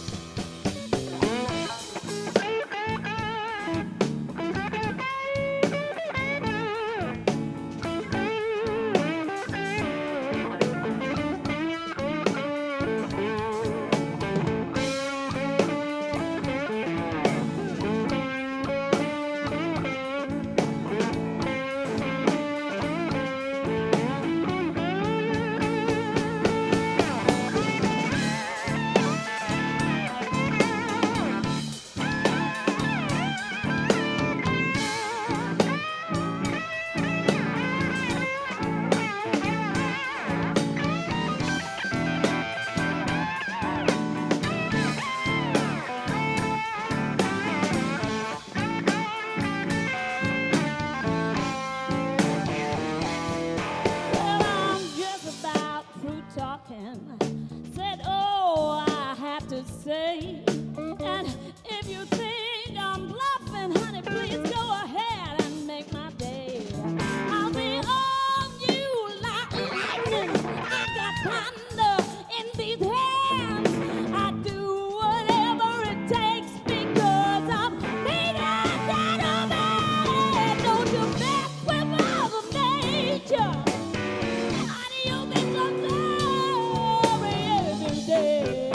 Well, I'm just about through talking. Said, oh, I have to say. And if you think I'm bluffing, honey, please go ahead and make my day. I'll be on you like lightning. I got thunder in these hands. I do whatever it takes because I'm meaner than a man. Don't you mess with Mother Nature. Honey, you'll be so sorry every day.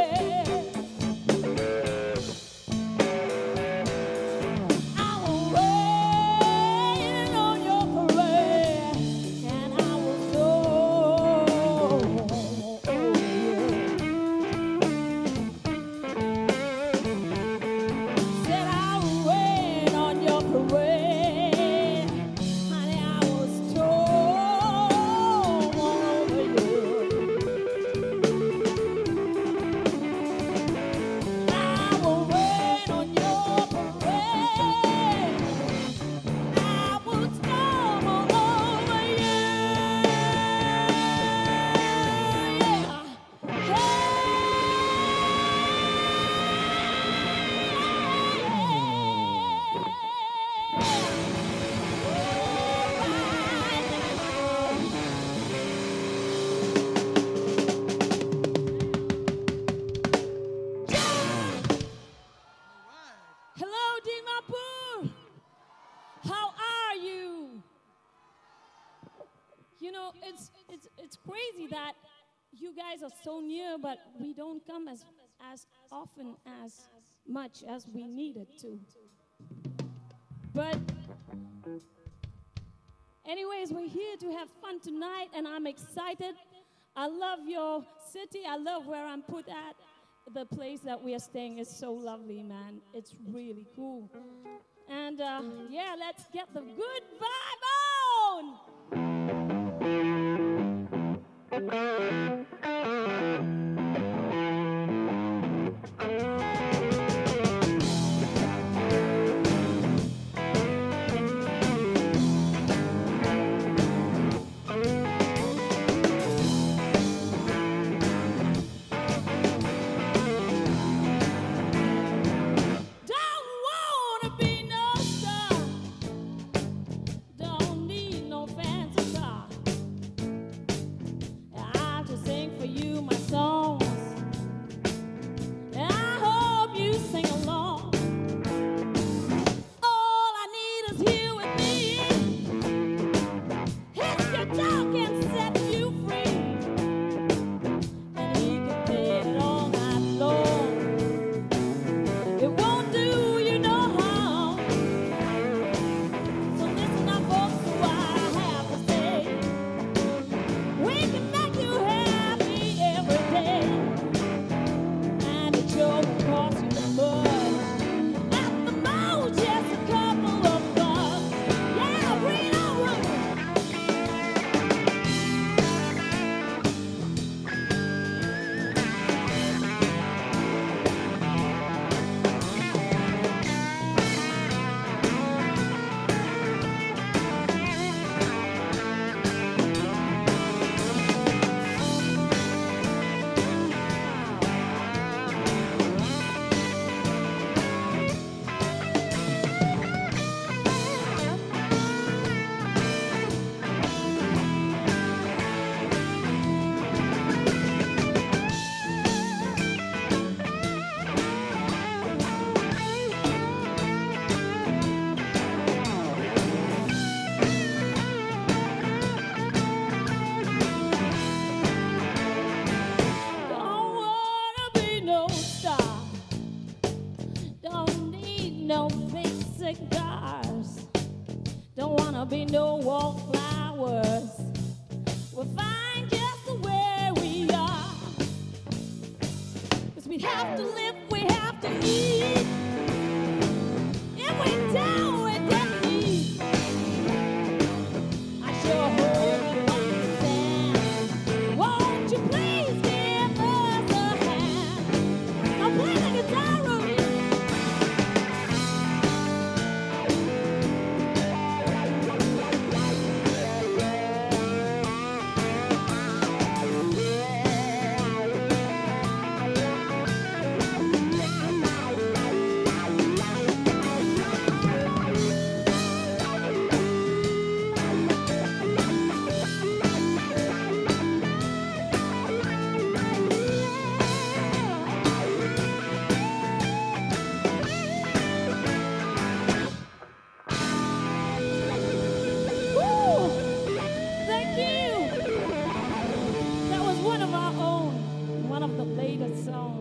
I will wait on your parade, and I will storm over you. Said I will wait on your parade, honey, I will storm all over you. I will wait on your parade. I will storm all over you. Yeah. Hello, Dimapur. How are you? You know, it's it's it's crazy that you guys are so near, but we don't come as as often as much as we needed to. But anyways, we're here to have fun tonight, and I'm excited. I love your city. I love where I'm put at. The place that we are staying is so lovely, man. It's really cool. And uh, yeah, let's get the good vibe on. no star. Don't need no big cigars. Don't wanna be no wallflowers. We're fine just the way we are. 'Cause we have to live, we have to eat. If we don't, we don't eat. I sure hope you understand. Won't you please give us a hand? I'll play the guitar room. Woo! Thank you. That was one of our own, one of the latest songs.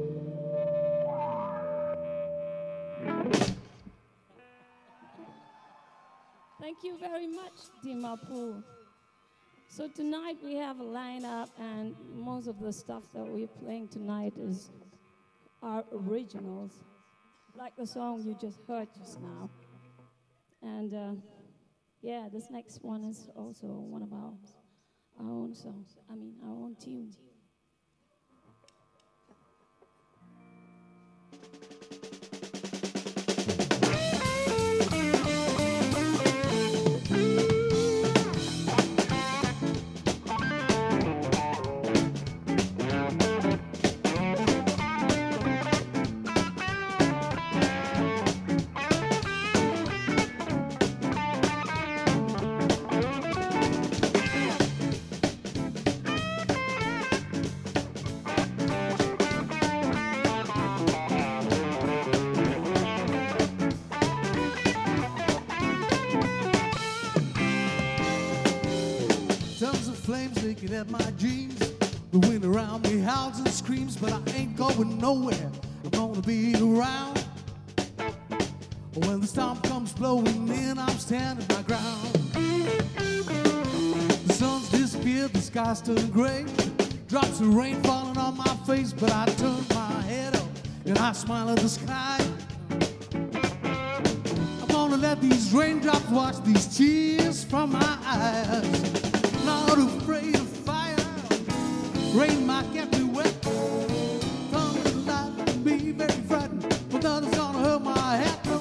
Thank you very much, Dimapur. So tonight we have a lineup, and most of the stuff that we're playing tonight is our originals, like the song you just heard just now. And uh, yeah, this next one is also one of our, our own songs. I mean, our own tunes. Tons of flames licking at my jeans. The wind around me howls and screams, but I ain't going nowhere. I'm gonna be around. When the storm comes blowing in, I'm standing my ground. The sun's disappeared, the sky's turned gray. Drops of rain falling on my face, but I turn my head up and I smile at the sky. I'm gonna let these raindrops wash these tears from my eyes. Not afraid of fire, rain might get me wet. Thunder and lightning can be very frightened, but nothing's gonna hurt my head. No.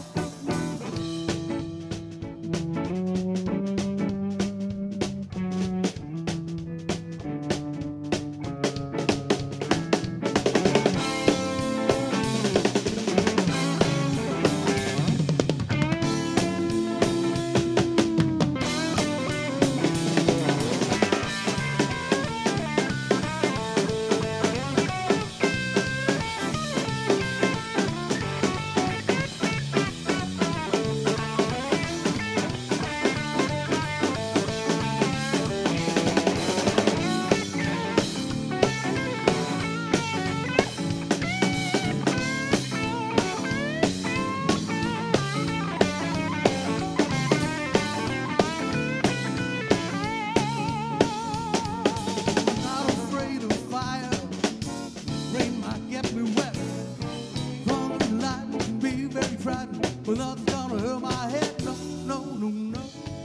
Not afraid of fire, rain might get me wet. Thunder and lightning can be very frightening, but nothing's gonna hurt my head. No, no, no, no.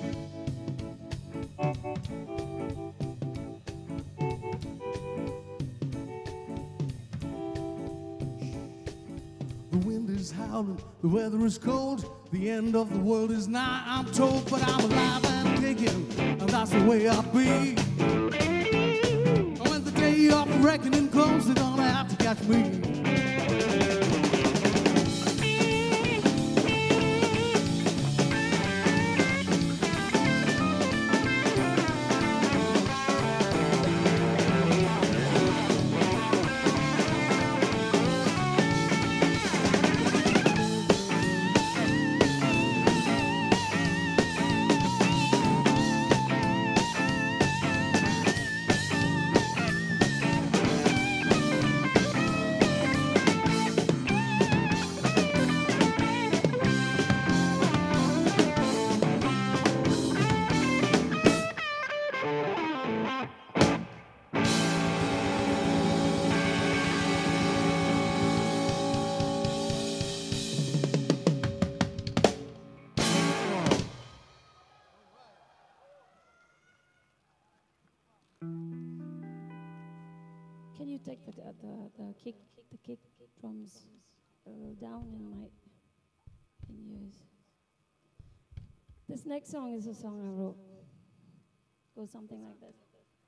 The wind is howling, the weather is cold, the end of the world is nigh, I'm told, but I'm alive and kicking, and that's the way I'll be. And when the day of reckoning comes, they're gonna have to catch me. uh, the the kick the kick drums a little down in my in ears. This next song is a song I wrote. Goes something like this.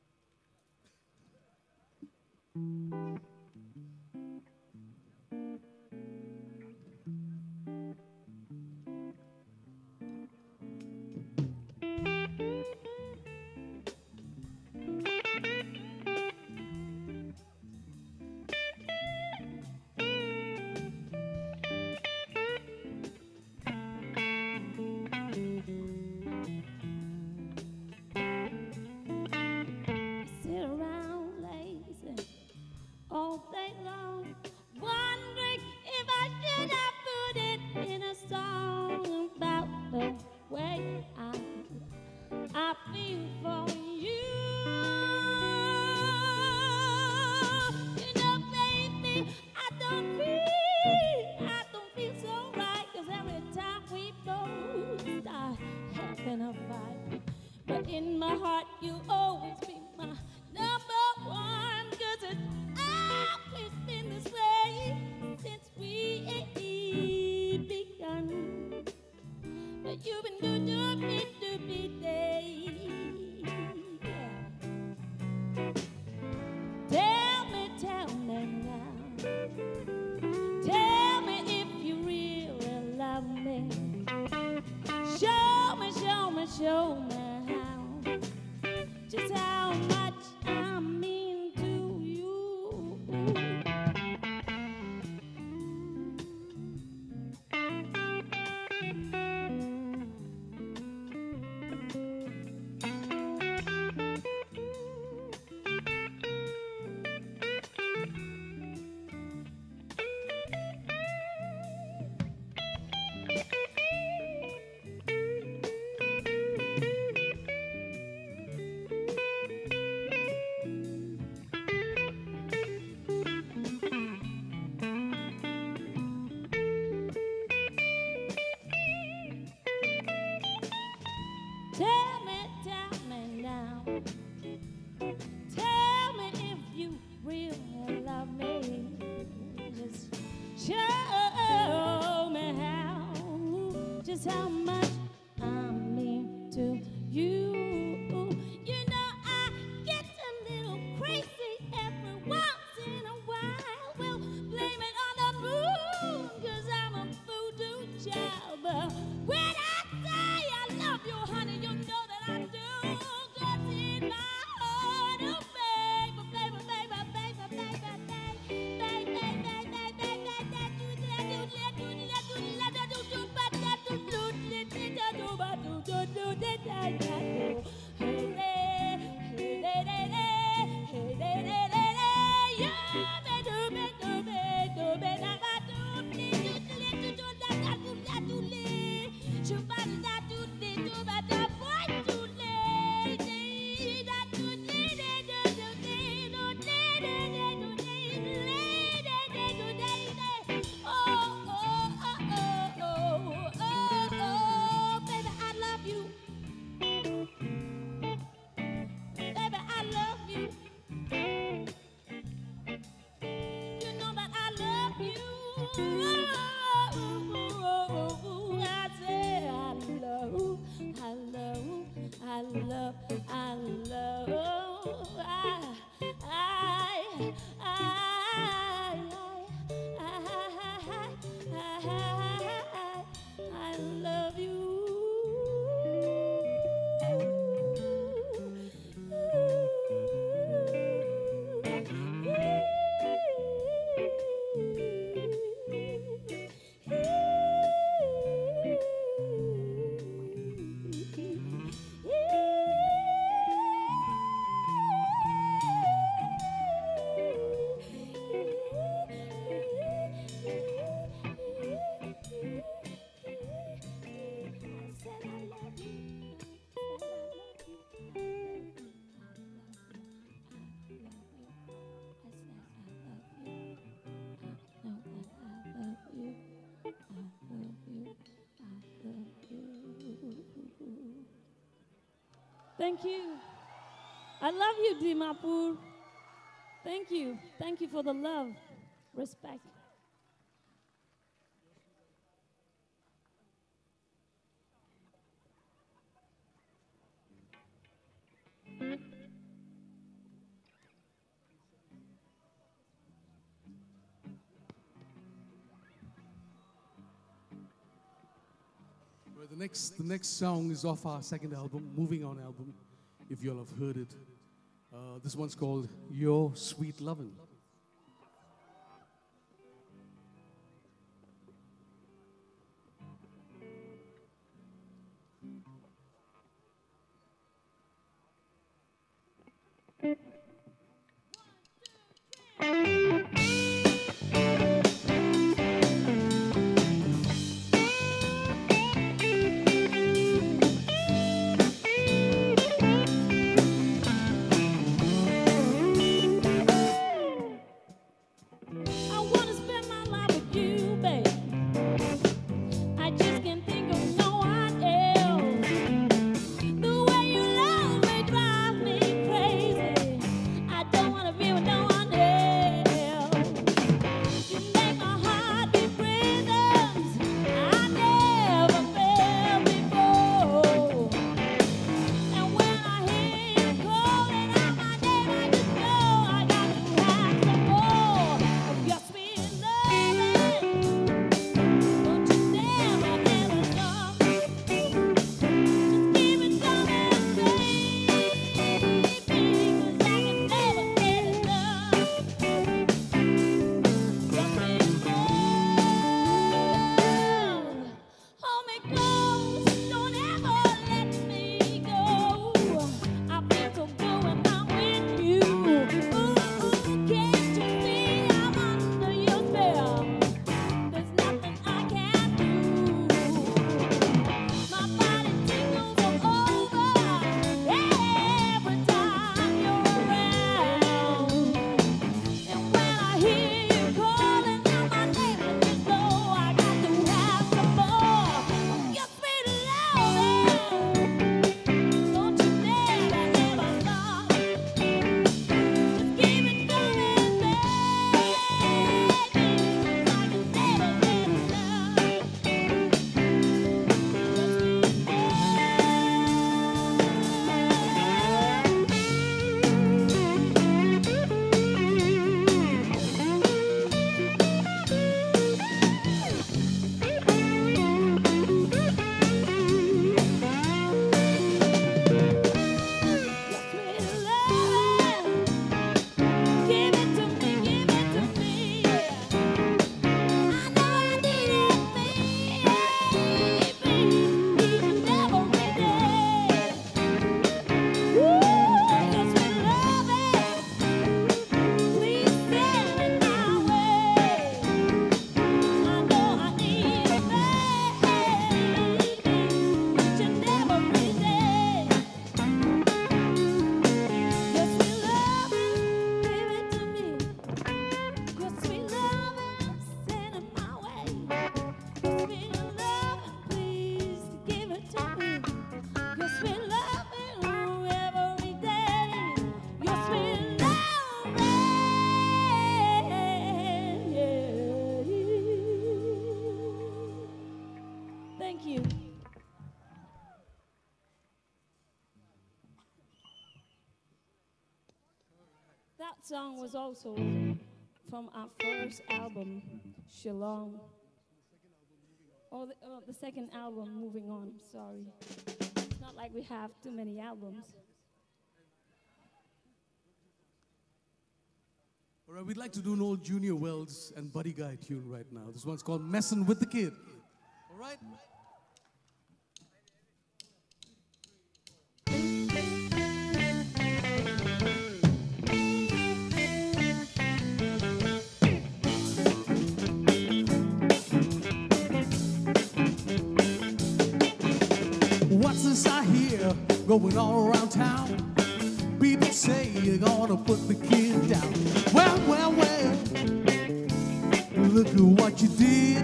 Sit around lazy all day long, wondering if I should have put it in a song about the way I, I feel for you. You know, baby, I don't feel, I don't feel so right, 'cause every time we both start having a fight. But in my heart, you'll always be my number one, 'cause it's always been this way since we begun. But you've been good to me, to me, day. Tell me, tell me now. Tell me if you really love me. Show me, show me, show me how. Just how much I mean to you. Tell me, tell me now. Tell me if you really love me. Just show me how. Just how much I mean to you. You know I get a little crazy every once in a while. Well, blame it on the moon, 'cause I'm a voodoo child. But when I say I love you, honey, you know that I do. 'Cause in my heart, oh baby, baby, baby, baby, baby, baby, baby, baby, Thank you. I love you, Dimapur. Thank you. Thank you for the love, respect. Well, the next, the next song is off our second album, Moving On album, if you all have heard it. Uh, this one's called Your Sweet Lovin'. That song was also from our first album, Shalom. Oh, the, oh, the second album, Moving On, sorry. It's not like we have too many albums. All right, we'd like to do an old Junior Wells and Buddy Guy tune right now. This one's called Messin' with the Kid. All right? What's this I hear going all around town? People say you're gonna put the kid down. Well, well, well, look at what you did.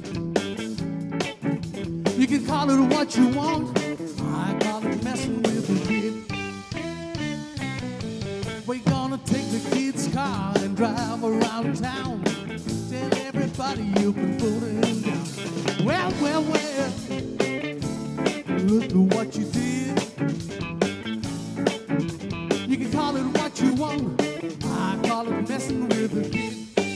You can call it what you want. I call it messing with the kid. We're gonna take the kid's car everybody you've been putting down. Well, well, well, look at what you did. You can call it what you want. I call it messing with the kid.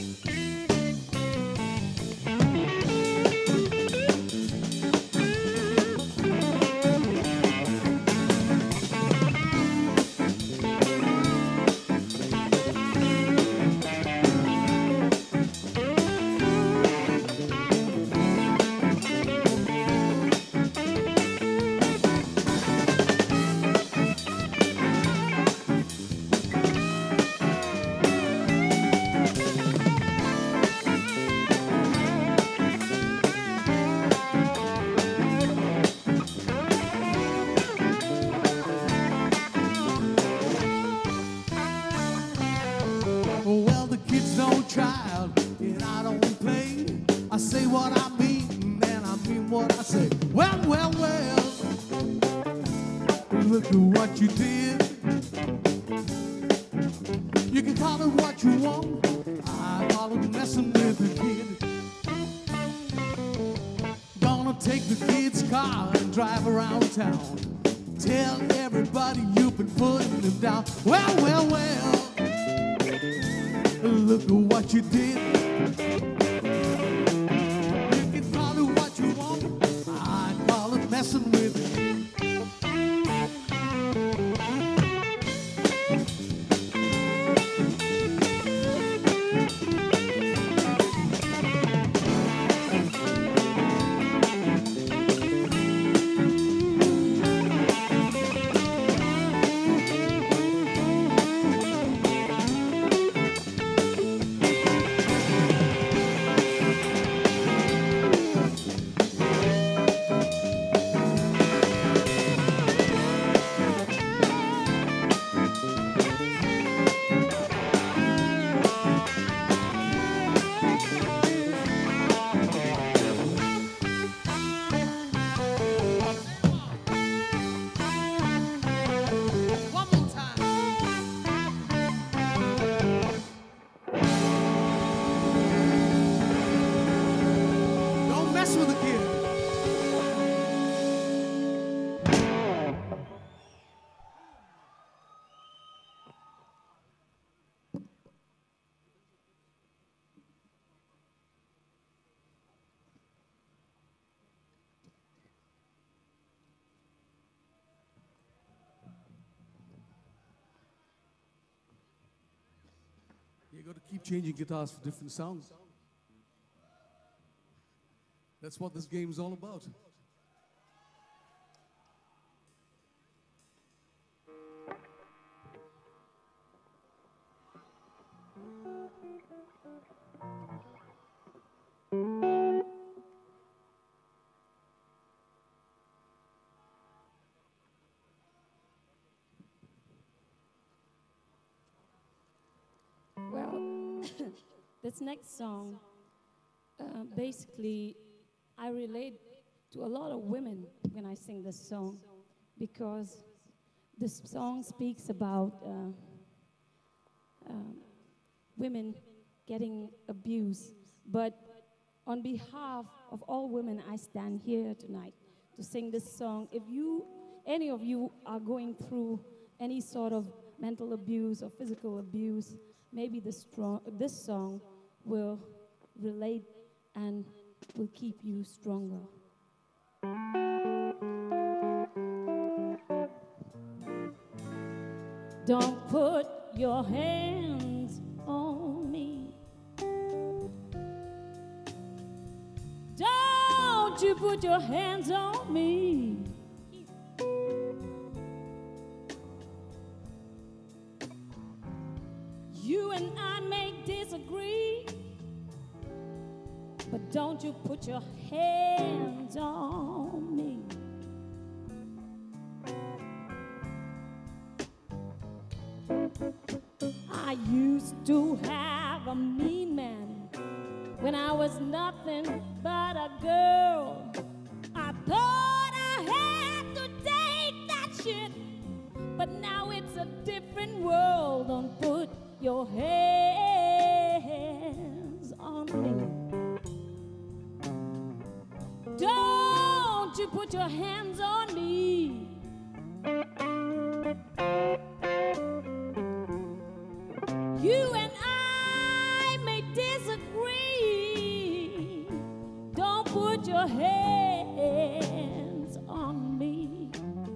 Well, the kid's no child, and I don't play. I say what I mean, and I mean what I say. Well, well, well, look at what you did. You can call it what you want. I call it messing with the kid. Gonna take the kid's car and drive around town. Tell everybody you've been putting them down. Well, well, well, look at what you did. You can call it what you want. I call it messing with it. One more time. Don't mess with the kid. You got to keep changing guitars for different sounds. That's what this game's all about. Well, this next song, uh, basically, I relate to a lot of women when I sing this song because this song speaks about uh, um, women getting abused. But on behalf of all women, I stand here tonight to sing this song. If you, any of you, are going through any sort of mental abuse or physical abuse, maybe this, strong, this song will relate and will keep you stronger. Don't put your hands on me. Don't you put your hands on me. You and I may disagree, but don't you put your hands on me. I used to have a mean man when I was nothing but a girl. I thought I had to take that shit, but now it's a different world. Don't put your hands on me. put your hands on me. You and I may disagree. Don't put your hands on me.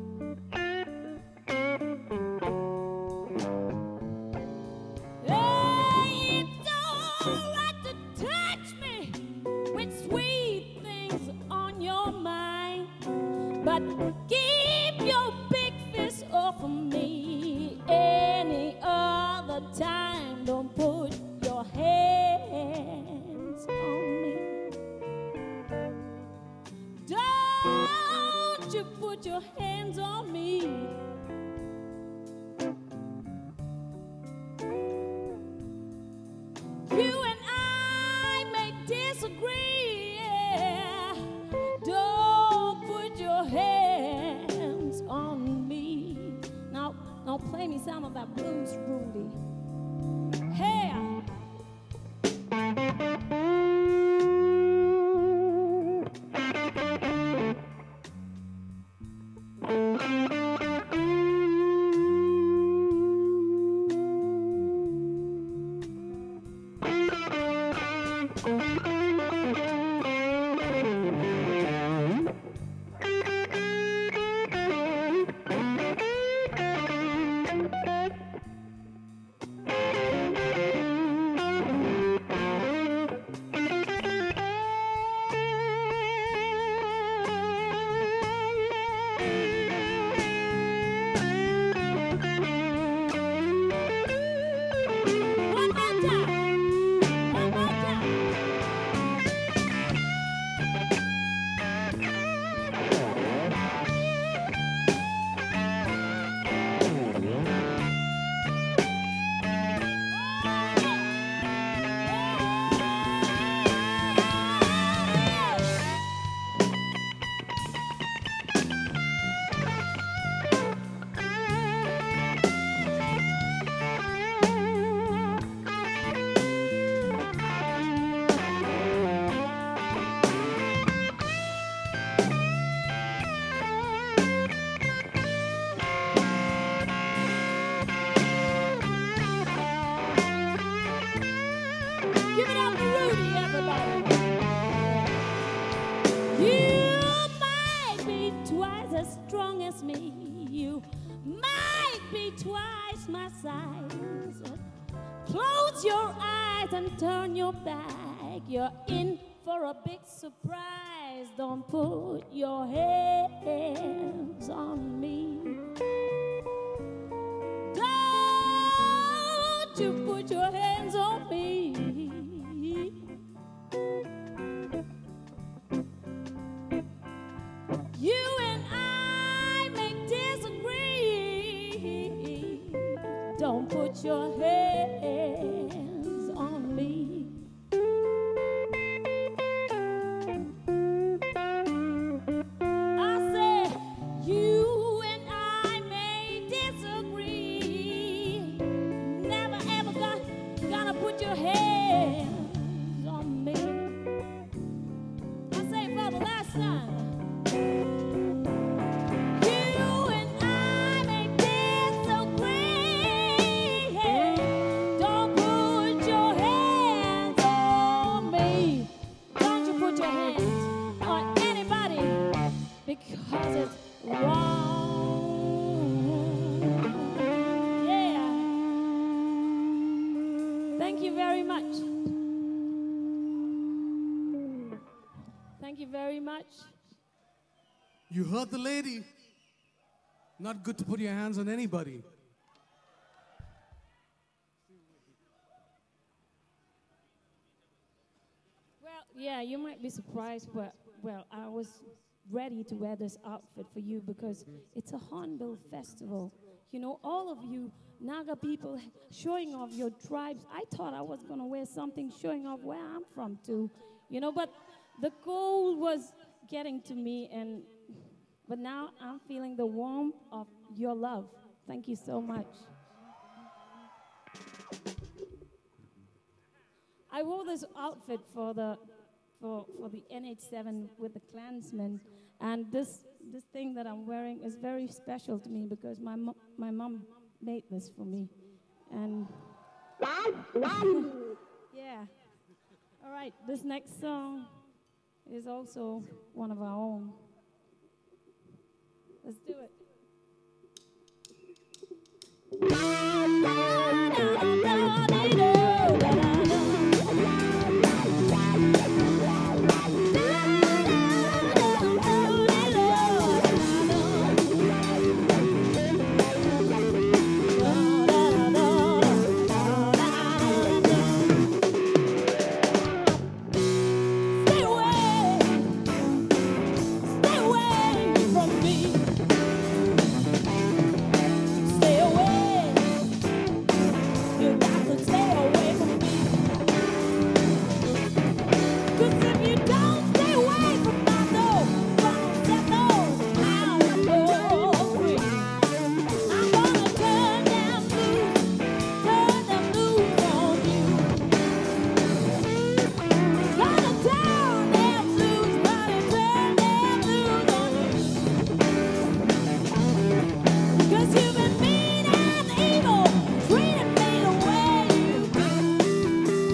Hey, it's all right to touch me with sweet things on your mind, but keep your big fist off of me any other time. Don't put your hands on me. Don't you put your hands on me. You and I may disagree. Yeah. Don't put your hands on me. Now, now play me some of that blues, Rudy. Hey. One more time. One more time. Give it up for Rudy, everybody. You might be twice as strong as me. You might be twice my size. Close your eyes and turn your back. You're in for a big surprise. Don't put your hands on me. Don't you put your hands on me. You and I may disagree. Don't put your hands on me. I said, you and I may disagree. Never ever got, gonna put your hands on me. I say it for the last time. You and I may disagree. Don't put your hands on me. Don't you put your hands on anybody, because it's wrong. Yeah. Thank you very much. Thank you very much. You heard the lady. Not good to put your hands on anybody. Well, yeah, you might be surprised, but, well, I was ready to wear this outfit for you because it's a Hornbill festival. You know, all of you Naga people showing off your tribes. I thought I was going to wear something showing off where I'm from, too. You know, but the cold was getting to me, and but now I'm feeling the warmth of your love. Thank you so much. I wore this outfit for the for, for the N H seven with the Klansmen. And this, this thing that I'm wearing is very special to me because my, mo- my mom made this for me. And yeah. All right, this next song is also one of our own. Let's do it. Stay away, stay away from me. Stay away. You got to stay away from me. 'Cause if you don't stay away from my door, gonna set those out for free. I'm gonna turn them loose, turn them loose on you. Gonna turn them loose, gonna turn them loose on you. 'Cause you've been mean and evil, treating me the way you do.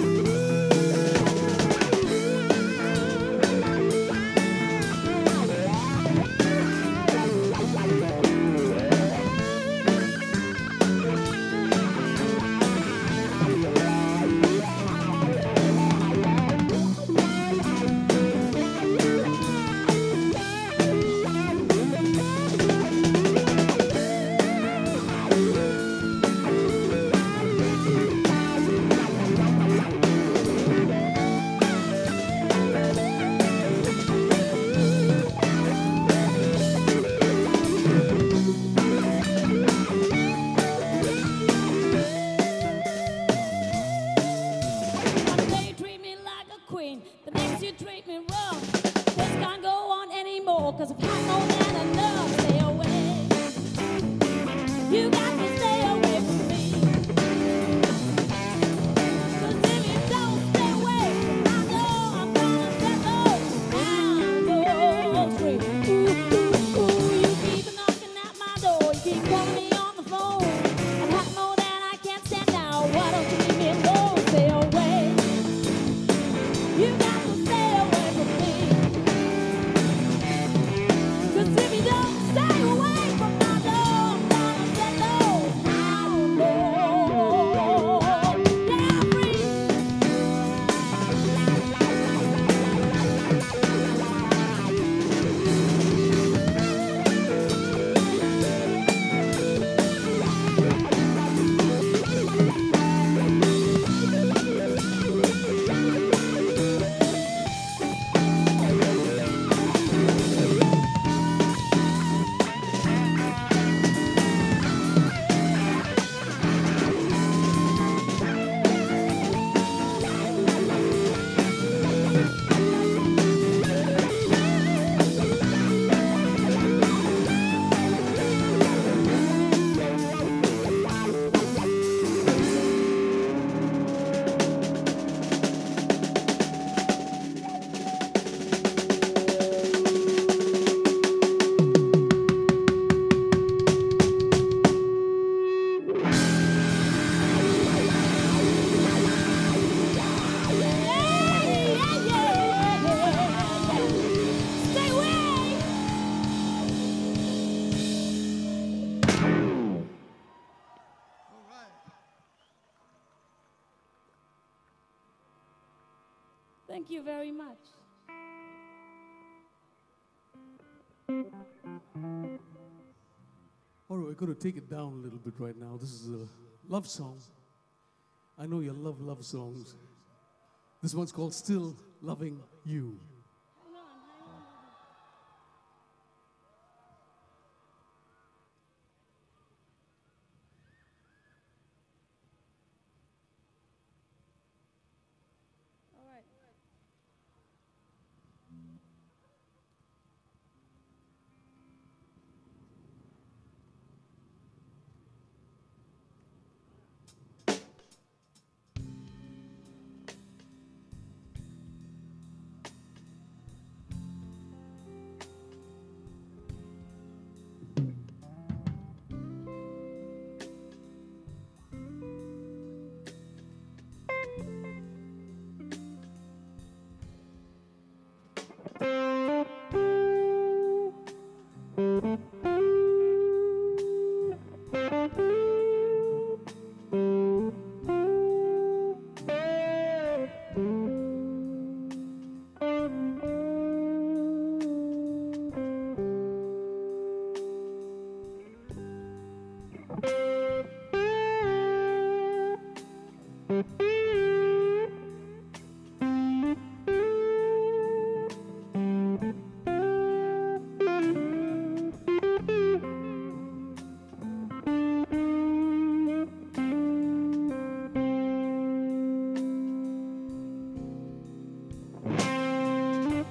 One day you treat me like a queen, the next you treat me wrong. This can't go on anymore, 'cause I've had more than enough. Stay away. You got to stay away from me. 'Cause if you don't stay away, I know I'm gonna set those down straight. Ooh, ooh, ooh, you keep knocking at my door, you keep calling me on the phone. I've had more than I can stand now. Why don't you leave me alone? Stay away. You got to stay away from me. 'Cause if you don't stay away from my door, I'm gonna set those outlaws. Yeah, free. Stay away. Thank you very much. All right, we're going to take it down a little bit right now. This is a love song. I know you love love songs. This one's called Still Loving You. All right.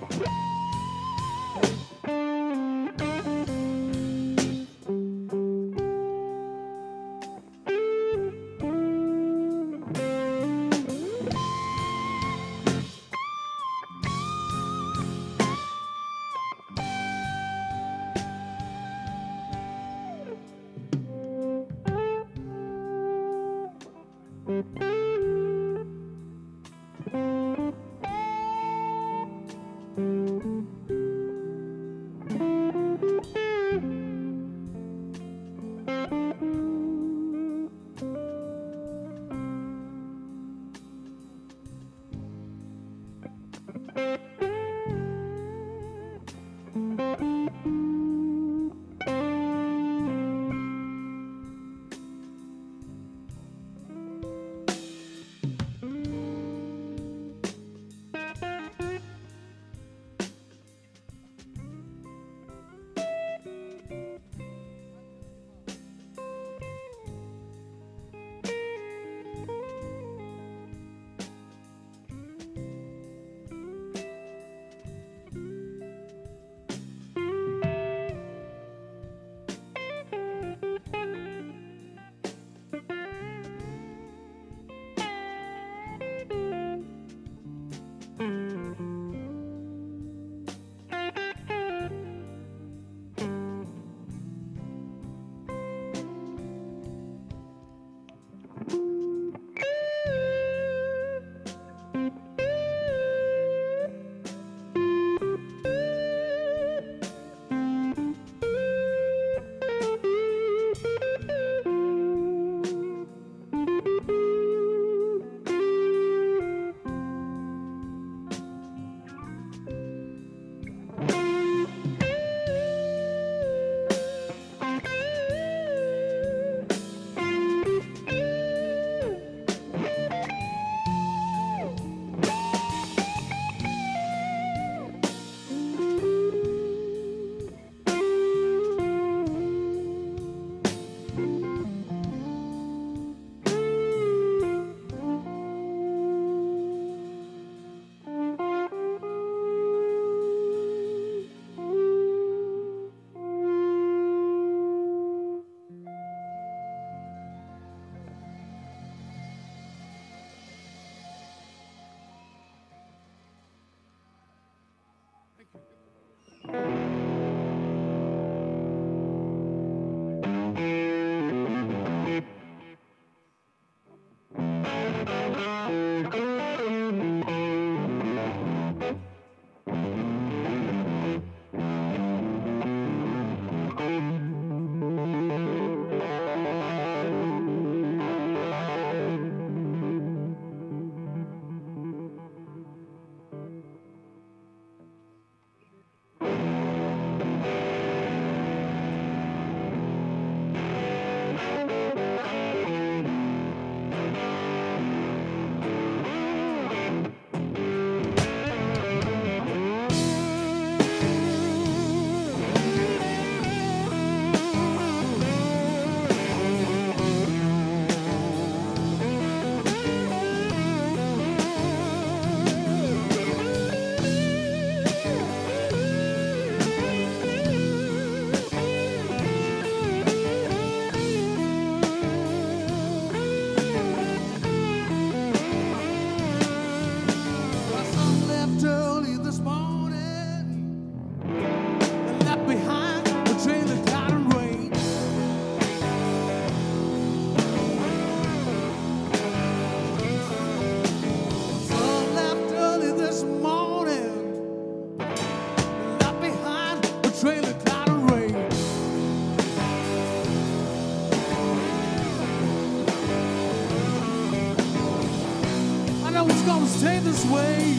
Stay this way.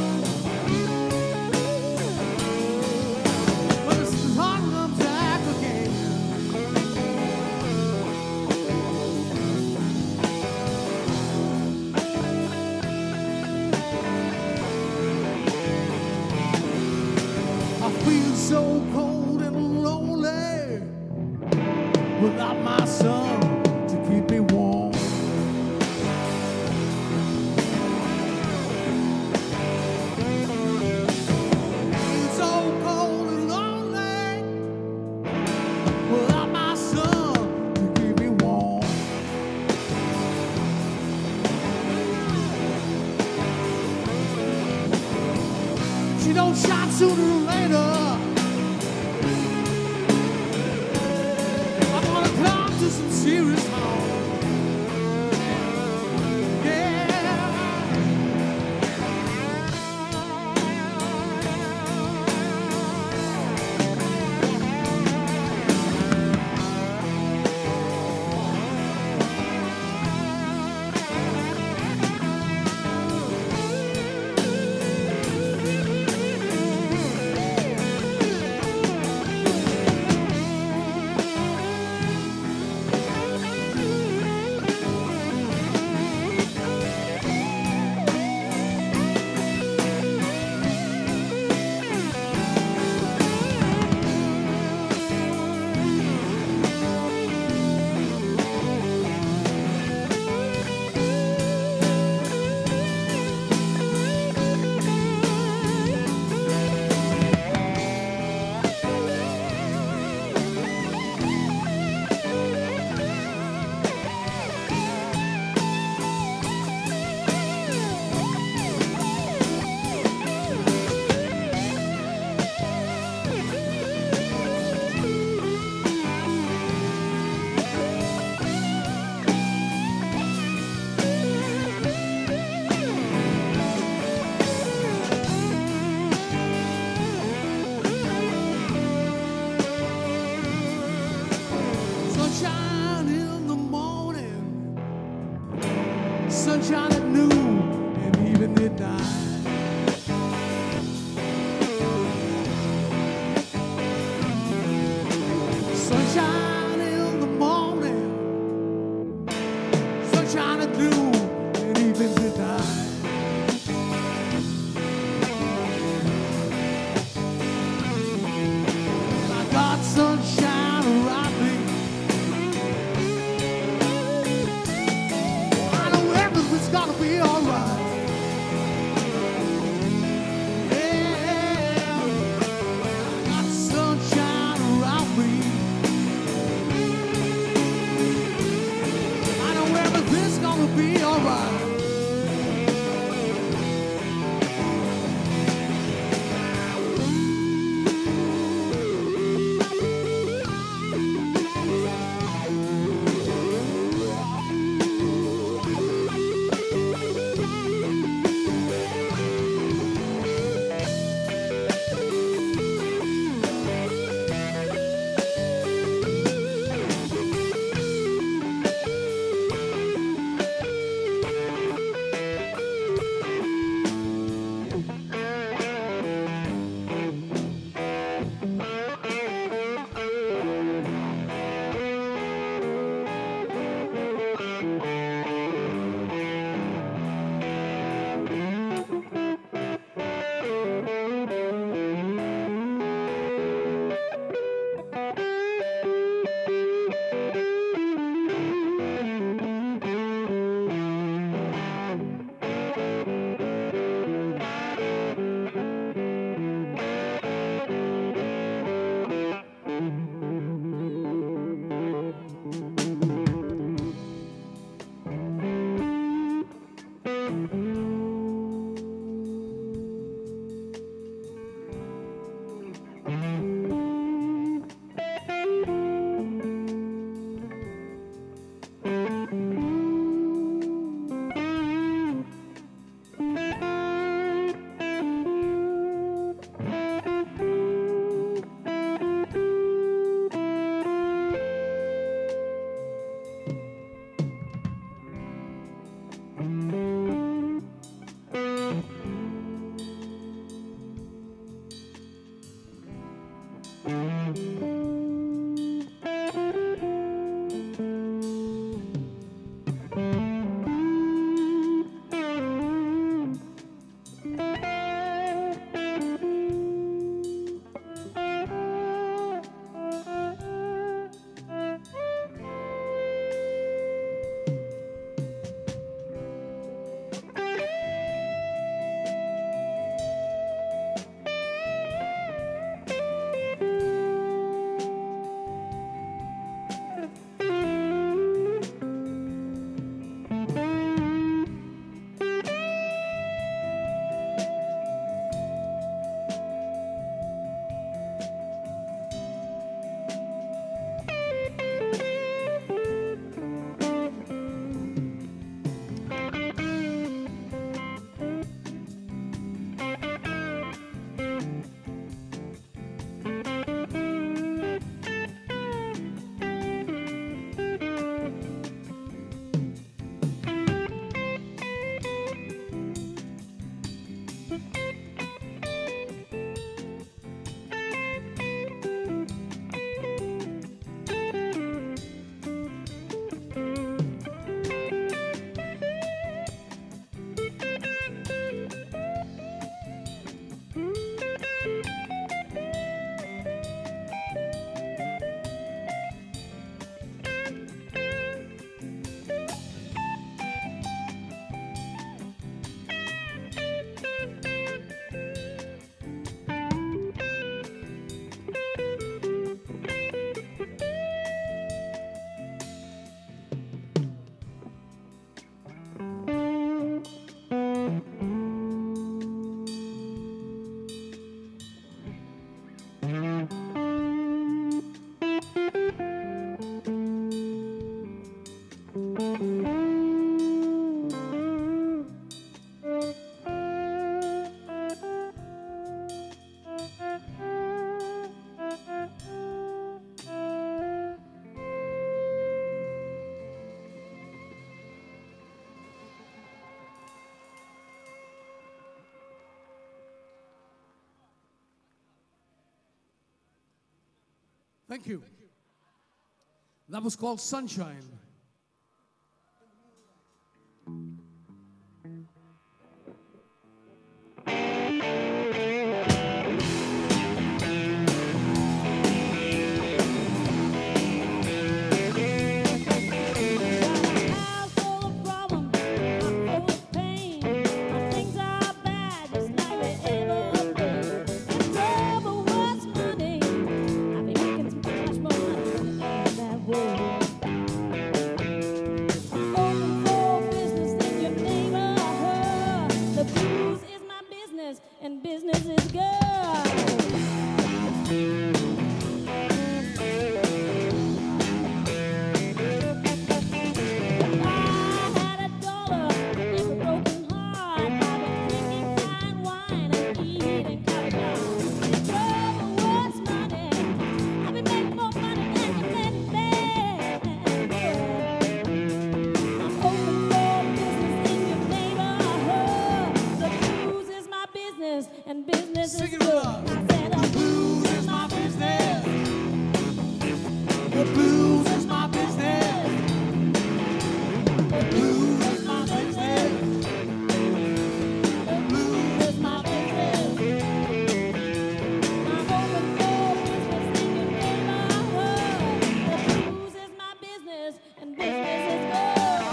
But it's the heart comes back again. I feel so cold and lonely without my son to keep me warm. she don't shine sooner or later. I'm gonna come to some serious harm. Sunshine in the morning, sunshine at noon, and even midnight. Sunshine in the morning, sunshine at noon, and even midnight. I got sunshine around me. It's gonna be alright. Yeah, I got sunshine around me. I know everything's gonna be alright. Thank you. That was called Sunshine. And business is good. And business Sing is it good. with us. I said the blues is my business. The blues is my business. The blues is my business. The blues is my business. I'm open for business in your neighborhood. The blues is my business, and business is good.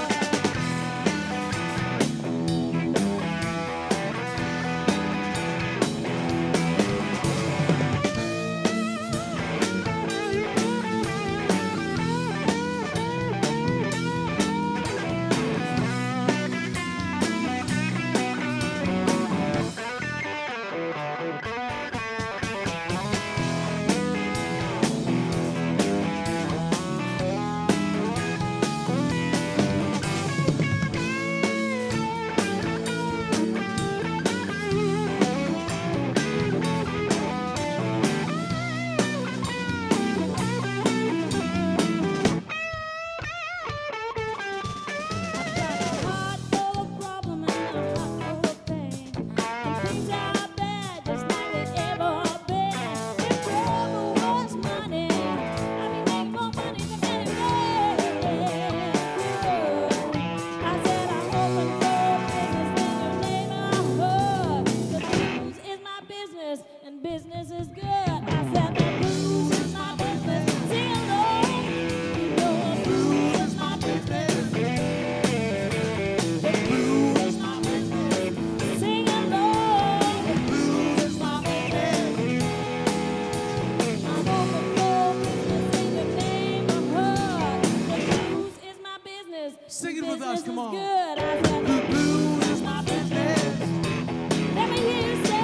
And business is good. I said the blues is my business. Sing along. You know the blues is my business. The blues is my business. Sing along. The blues is my business. I'm open for business in your neighborhood. The blues is my business. Sing it with us, come on. Good. I said The blues is my business. let me hear you say.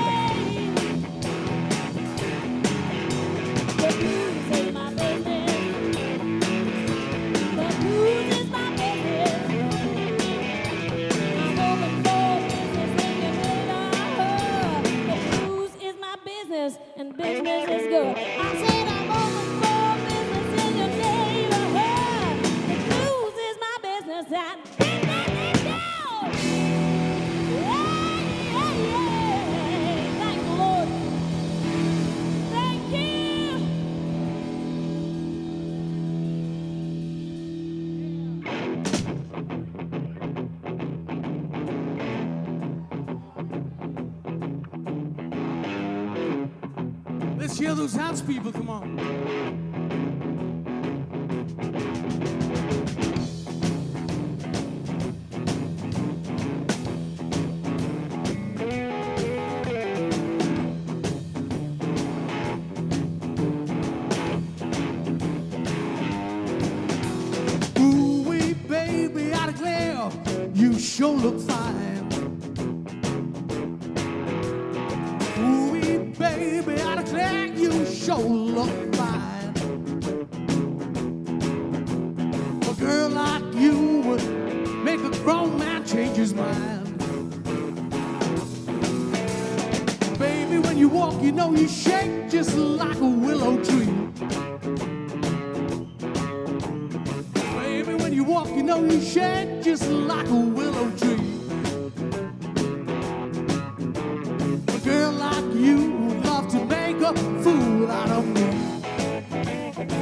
The blues is my business. The blues is my business. I'm open for business in your neighborhood. The blues is my business, and business is good. I said I'm open for business in your neighborhood. The blues is my business, and business is good. Yeah, yeah, yeah. Thank you, Lord. Thank you. Let's hear those hands, people, come on. Ooh-wee, baby, I declare, you sure look fine. Ooh-wee, baby, I declare, you sure look fine. A girl like you would make a grown man change his mind. Baby, when you walk, you know you shake just like a willow tree. Baby, when you walk, you know you shake just like a willow tree. A girl like you would love to make a fool out of me.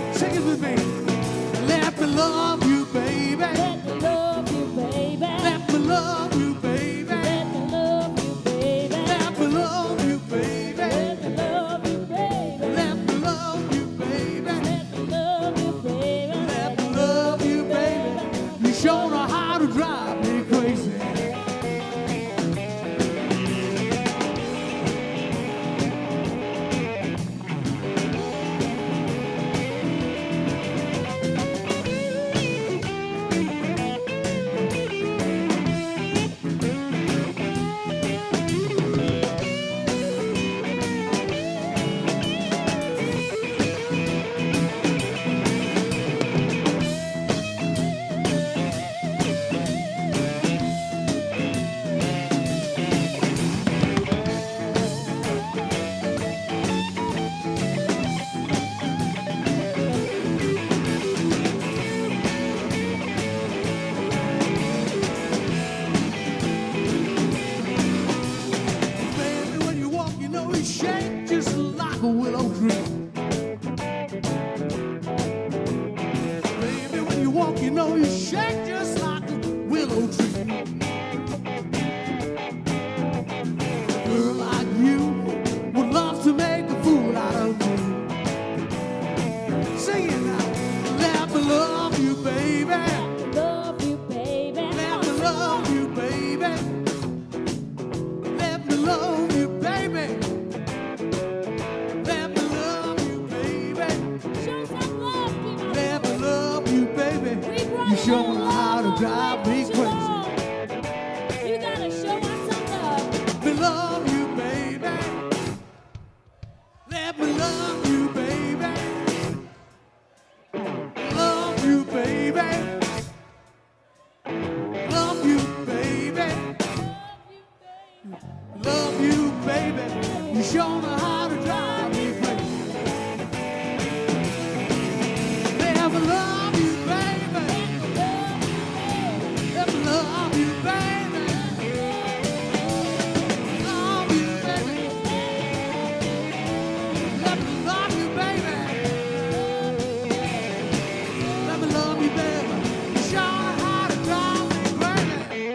drive me crazy. You gotta show us some love. Let me love you, baby. Let me love you, baby. Love you, baby. Love you, baby. Love you, baby. You sure know how to drive me crazy. Let me love you, baby. Let me love you, baby. Love you, baby. Let me love you, baby. Let me love you, baby. You sure know how to drive me crazy.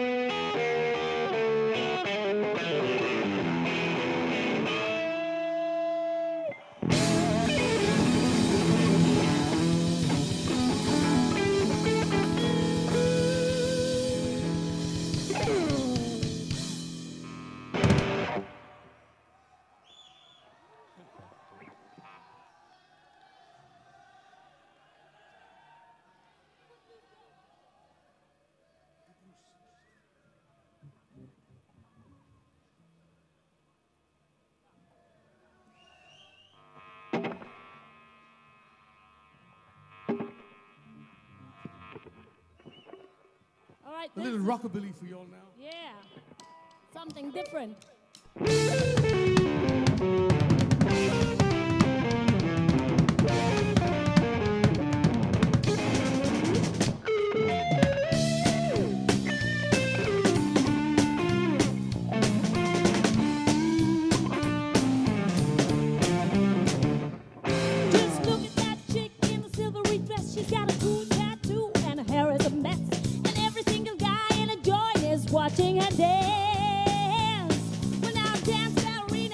All right, A this little is- rockabilly for y'all now. Yeah, something different. Just look at that chick in the silvery dress. She's got a cool tattoo and her hair is a mess. And every single guy in a joint is watching her dance. Well, now dance ballerina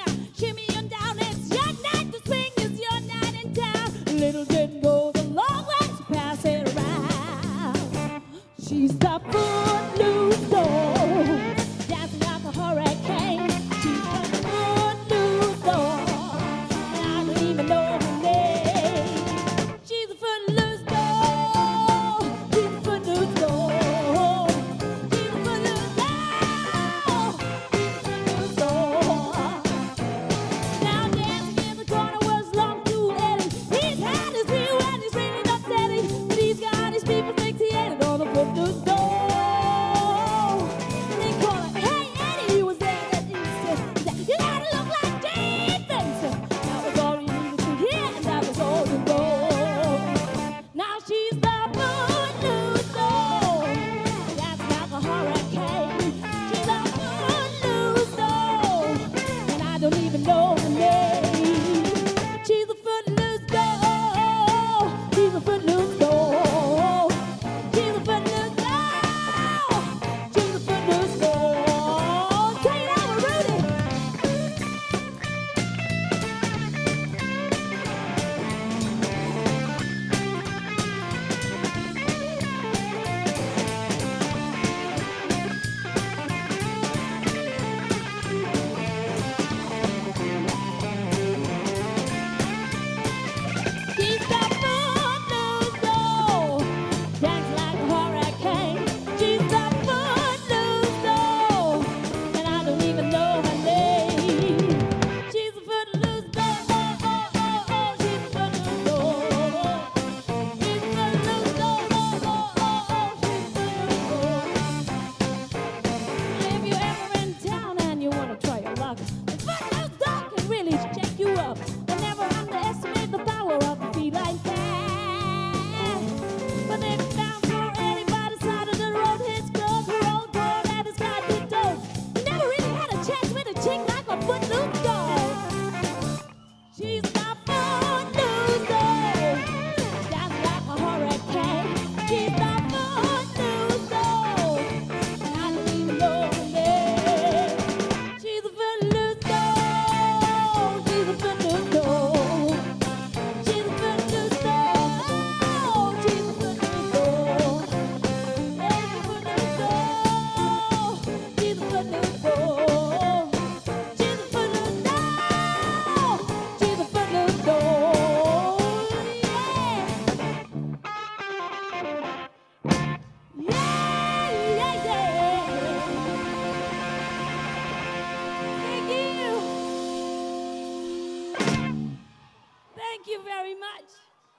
Thank you very much.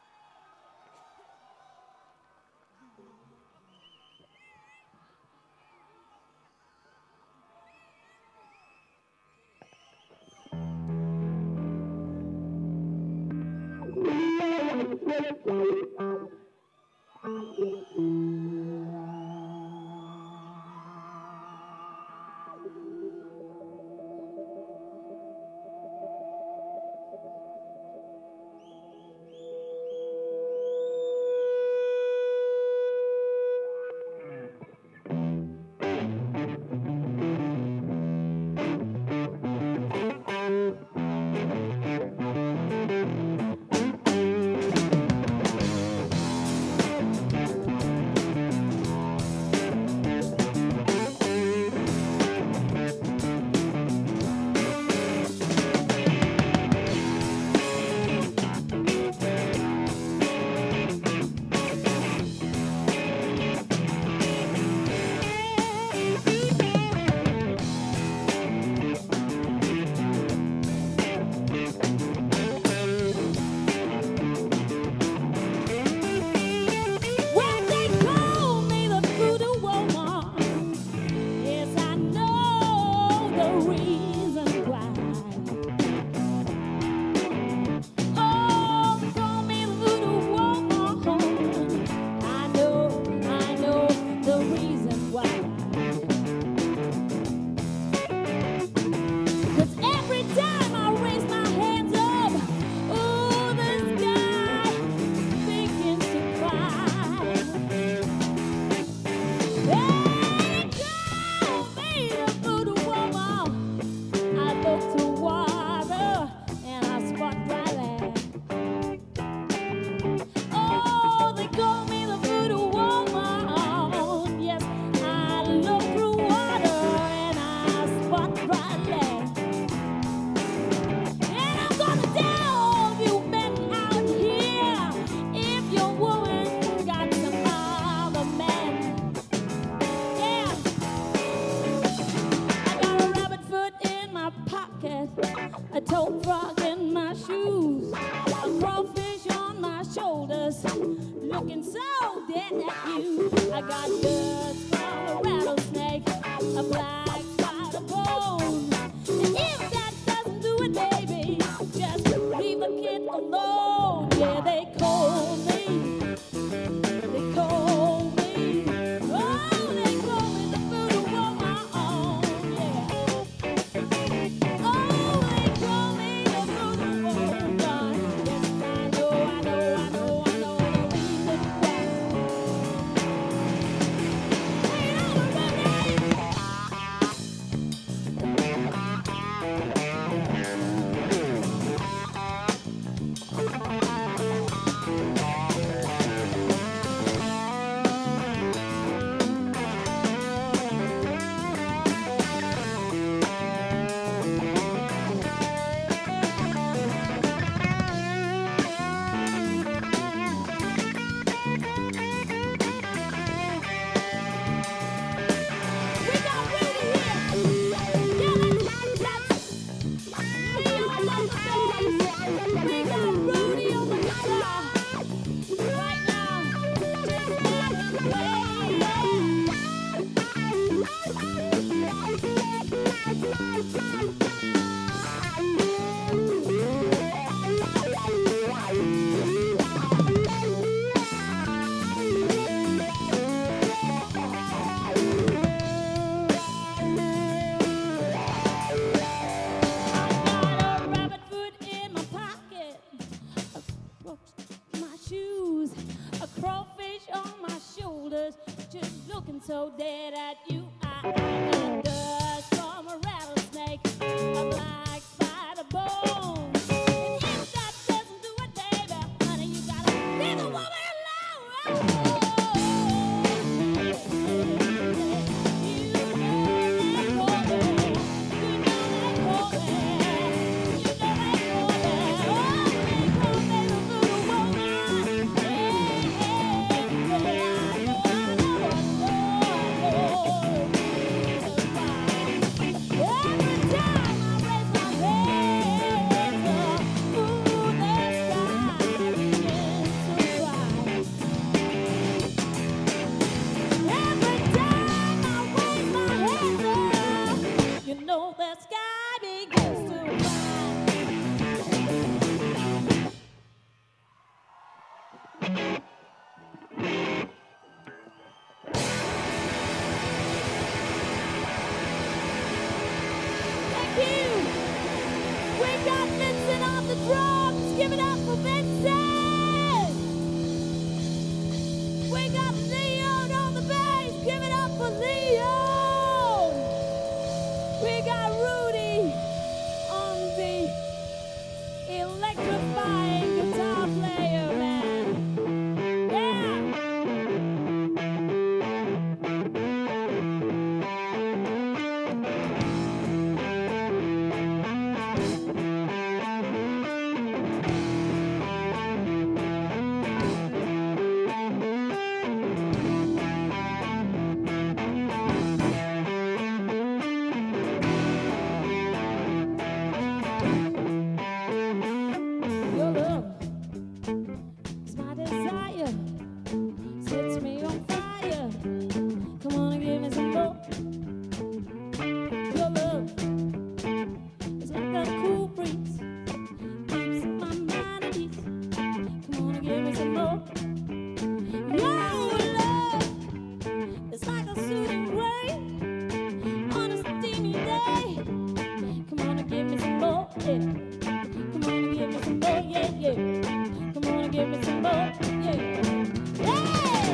Well, they call me the voodoo woman. Yes, I know the reason why. Oh, they call me the voodoo woman. I know, I know the reason why. 'Cause every time I raise my hands up, oh, this guy begins to cry. They call me the voodoo woman. I look to water and I spot dry land. Oh, they call me the voodoo woman. Yes, I look through water and I spot dry land. And I'm gonna tell all you men out here, if your woman got some other man, yeah. I got a rabbit foot in my pocket, a toad frog in my shoes, a crawfish on my shoulders, looking so dead at you. I got guts from a rattlesnake, a black spider bone. And if that doesn't do it, baby, just leave the kid alone. Yeah, they call me, they call me, oh, they call me the voodoo woman, yeah. Oh, they call me the voodoo woman. Yes, I know, I know, I know, I know the reason why. Hey, everybody! We got Rudy here. Yeah, let's, let's, we got Rudy on the guitar. Right now, just let him I got a rabbit foot in my pocket, a roach in my shoes, a crawfish on my shoulders, just looking so dead at you. I, I got dust from a rattlesnake, a black spider bone. And if that doesn't do it, baby, honey, you gotta leave the woman alone. You know they call me, you know they call me, you know they call me, oh, they call me the voodoo woman. Hey, hey, hey, I know, I know, I know, I know. electrifying guitar player, man. Yeah. Your love is my desire, sets me on fire. Come on and give me some more. Your love is like a cool breeze, keeps my mind at ease. Come on and give me some more. Your love is like a soothing rain on a steamy day. Come on and give me some more. Yeah. Come on and give me some more, yeah, yeah. Come on and give me some more, yeah. Yeah!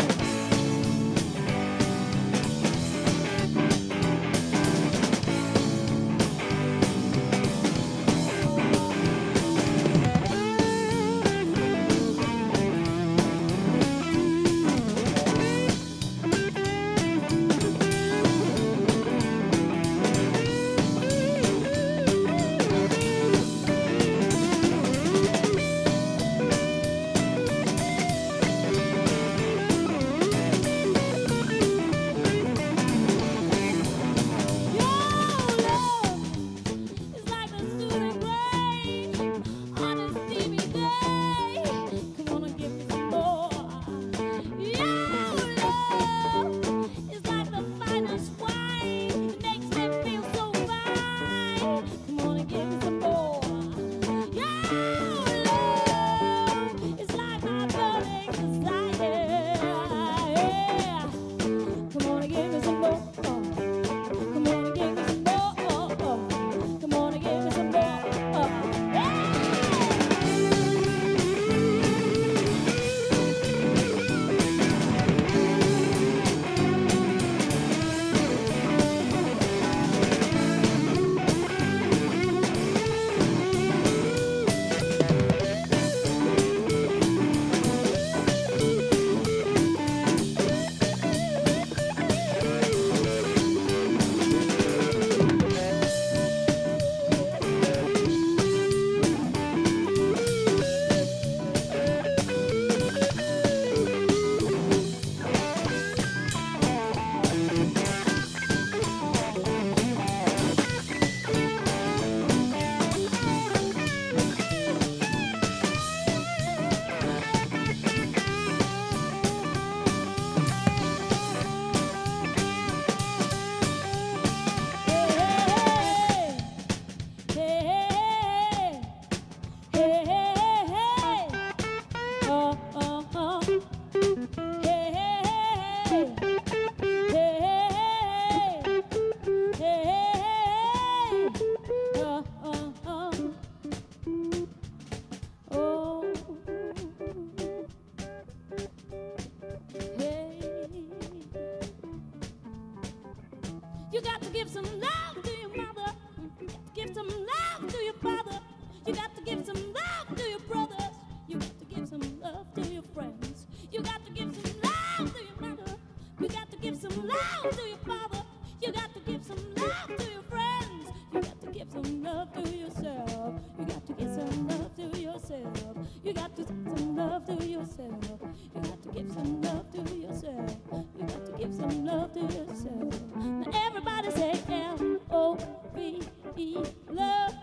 You got to give some love to your mother. You got to give some love to your father. You got to give some love to your brothers. You got to give some love to your friends. You got to give some love to your mother. You got to give some love to your father. You got to give some love to your friends. You got to give some love to yourself. You got to give some love to yourself. You got to give some love to yourself. You got to give some love to yourself. You got to give some love to yourself. Now everybody say L O V E, love.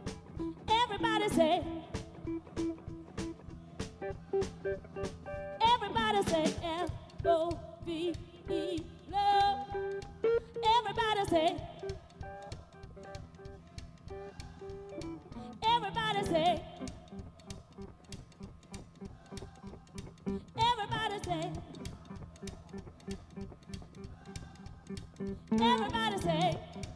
Everybody say. Everybody say L O V E, love. Everybody say. Everybody say. Everybody say. Everybody say.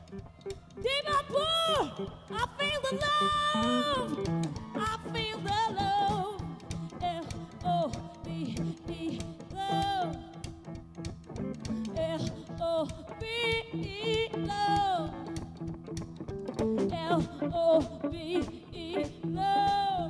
Dimapur, I feel the love. I feel the love. L O V E, love. L O V E, love. L O V E, love.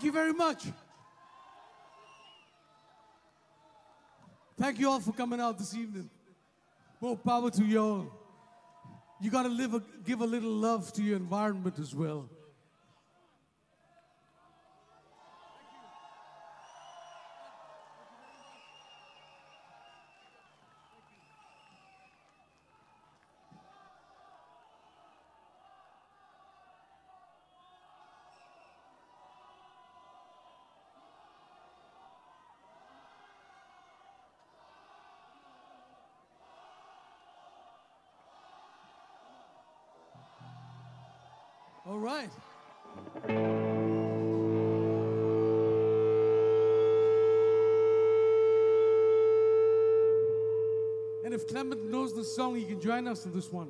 Thank you very much. Thank you all for coming out this evening. More power to you all. You got to live, a, give a little love to your environment as well. All right. And if Clement knows the song, he can join us in this one.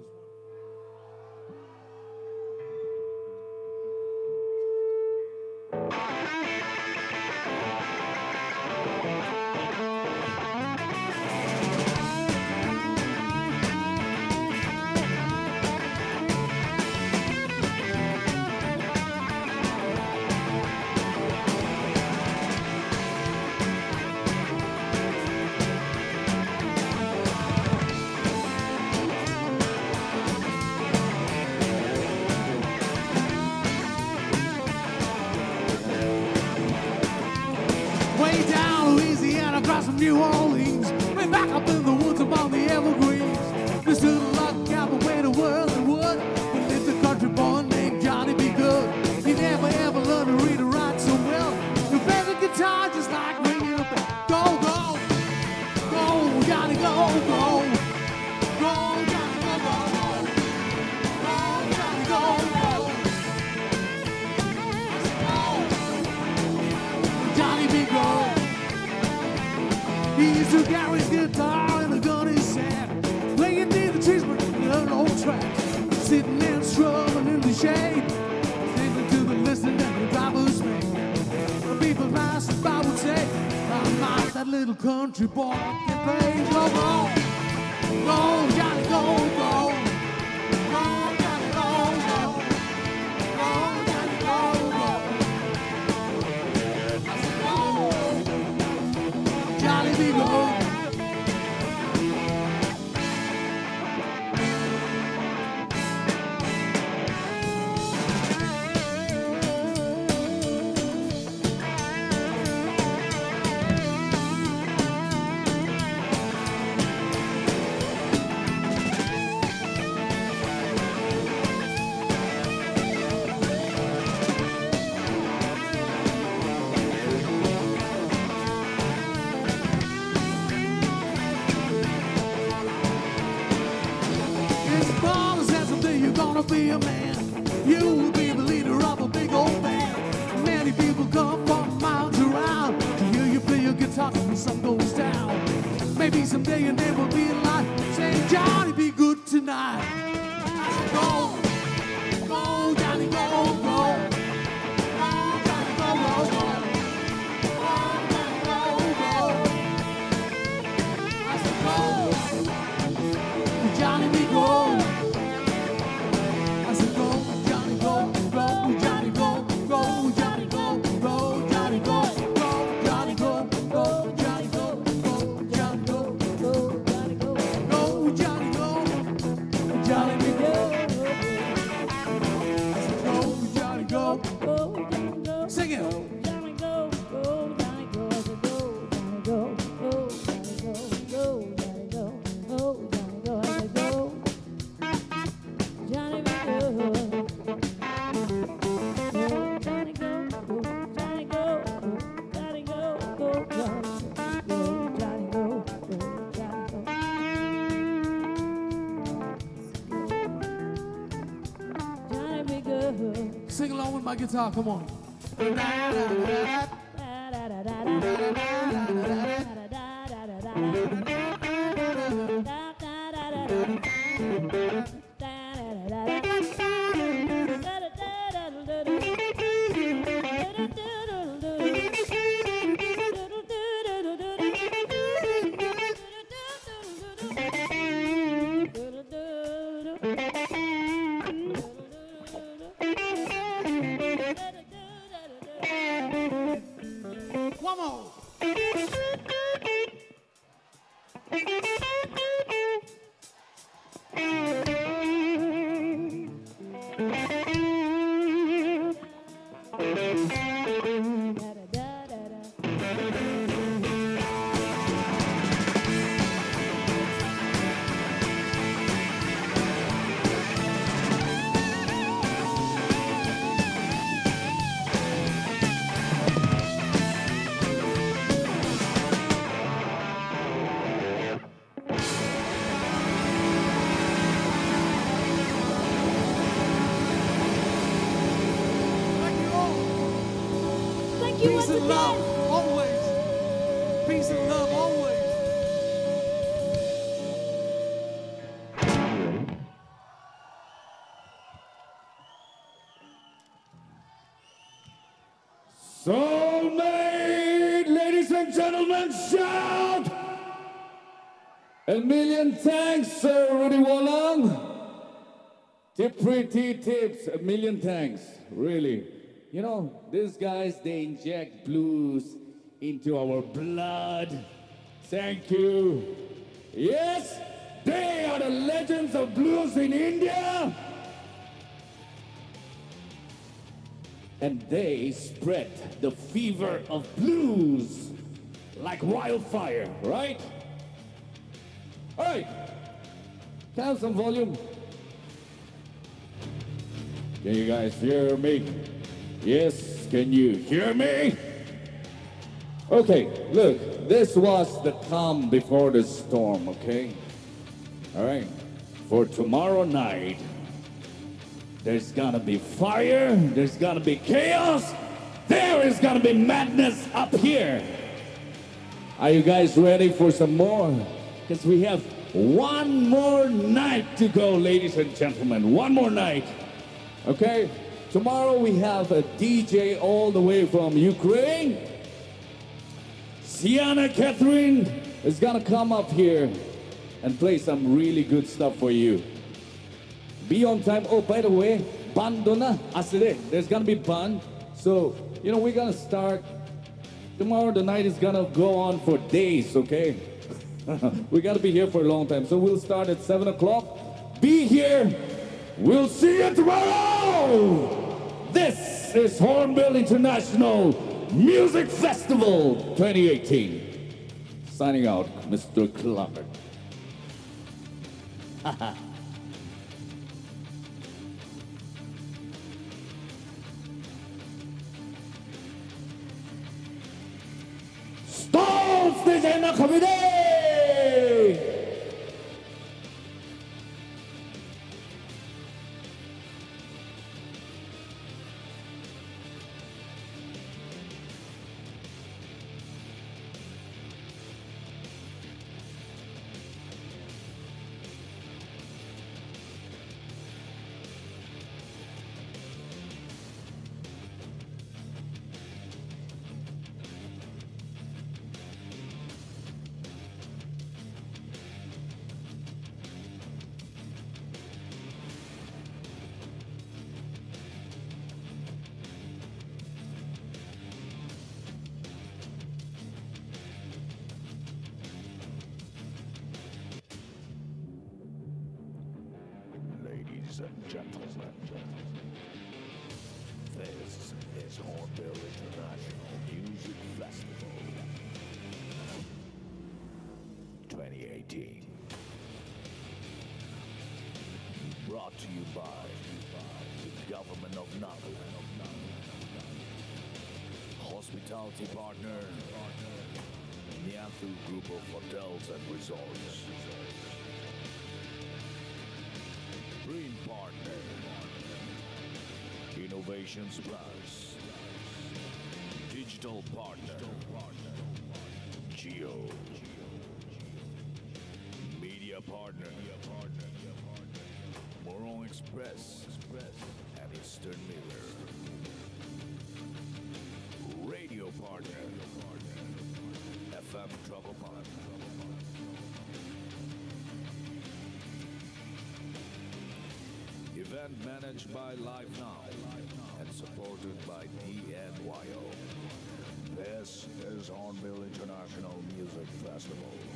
New Orleans, way back up in the woods among the evergreens. This little log cabin where the world and wood. We lived a country boy named Johnny B. Good. He never ever learned to read or write so well. He played the guitar just like ringing a bell. Go, go, go, Johnny, go, go. Go, Johnny, go, go, go. Go, Johnny, go, go. Johnny B. Good. He used to carry his guitar and a gun in his hand, playing near the trees but an old track, sitting and strumming in the shade, listening to the listening and the driver's mate. The people passing by would say, I'm not that little country boy can play. Go, go, go, Johnny, go, go. Go, Johnny, go, go. Go, Johnny, go, go. I said, go. Johnny B. Good. Be a man, you will be the leader of a big old band. Many people come from miles around to hear you play your guitar when the sun goes down. Maybe someday your name will be alive, saying, Johnny, be good tonight. I said, go, go, Johnny, go, go. Go, Johnny, go, go, go. Go, Johnny, go, go. I said, go, Johnny, be good. Sing along with my guitar, come on. Vamos! Thank you all. Thank you Peace once and again. love, always. Peace and love, always. Soulmate, ladies and gentlemen, shout! A million thanks, Sir Rudy Wallang. Tip pretty tips, a million thanks, really. You know, these guys, they inject blues into our blood. Thank you. Yes, they are the legends of blues in India. And they spread the fever of blues like wildfire, right? All right, can I have some volume? Can you guys hear me? Yes, can you hear me? Okay, look, this was the calm before the storm, okay? All right, for tomorrow night, there's gonna be fire, there's gonna be chaos, there is gonna be madness up here. Are you guys ready for some more? Because we have one more night to go, ladies and gentlemen, one more night. Okay, tomorrow we have a D J all the way from Ukraine. Sienna Catherine is gonna come up here and play some really good stuff for you. Be on time. Oh, by the way, bando na asire. There's gonna be band. So, you know, we're gonna start. Tomorrow the night is gonna go on for days, okay? We gotta be here for a long time. So we'll start at seven o'clock. Be here. We'll see you tomorrow. This is Hornbill International Music Festival twenty eighteen. Signing out, Mister Clark. Stop stage na kami day! Ladies and gentlemen, this is Hornbill International Music Festival twenty eighteen. Brought to you by the Government of Nagaland, Hospitality Partner, Nyathu Group of Hotels and Resorts. Green Partner, Innovations Plus, Digital Partner, Geo, Media Partner, Morong Express, and Eastern Mirror. Radio Partner, F M Trouble. Event managed by Live Now and supported by D N Y O. This is Festival.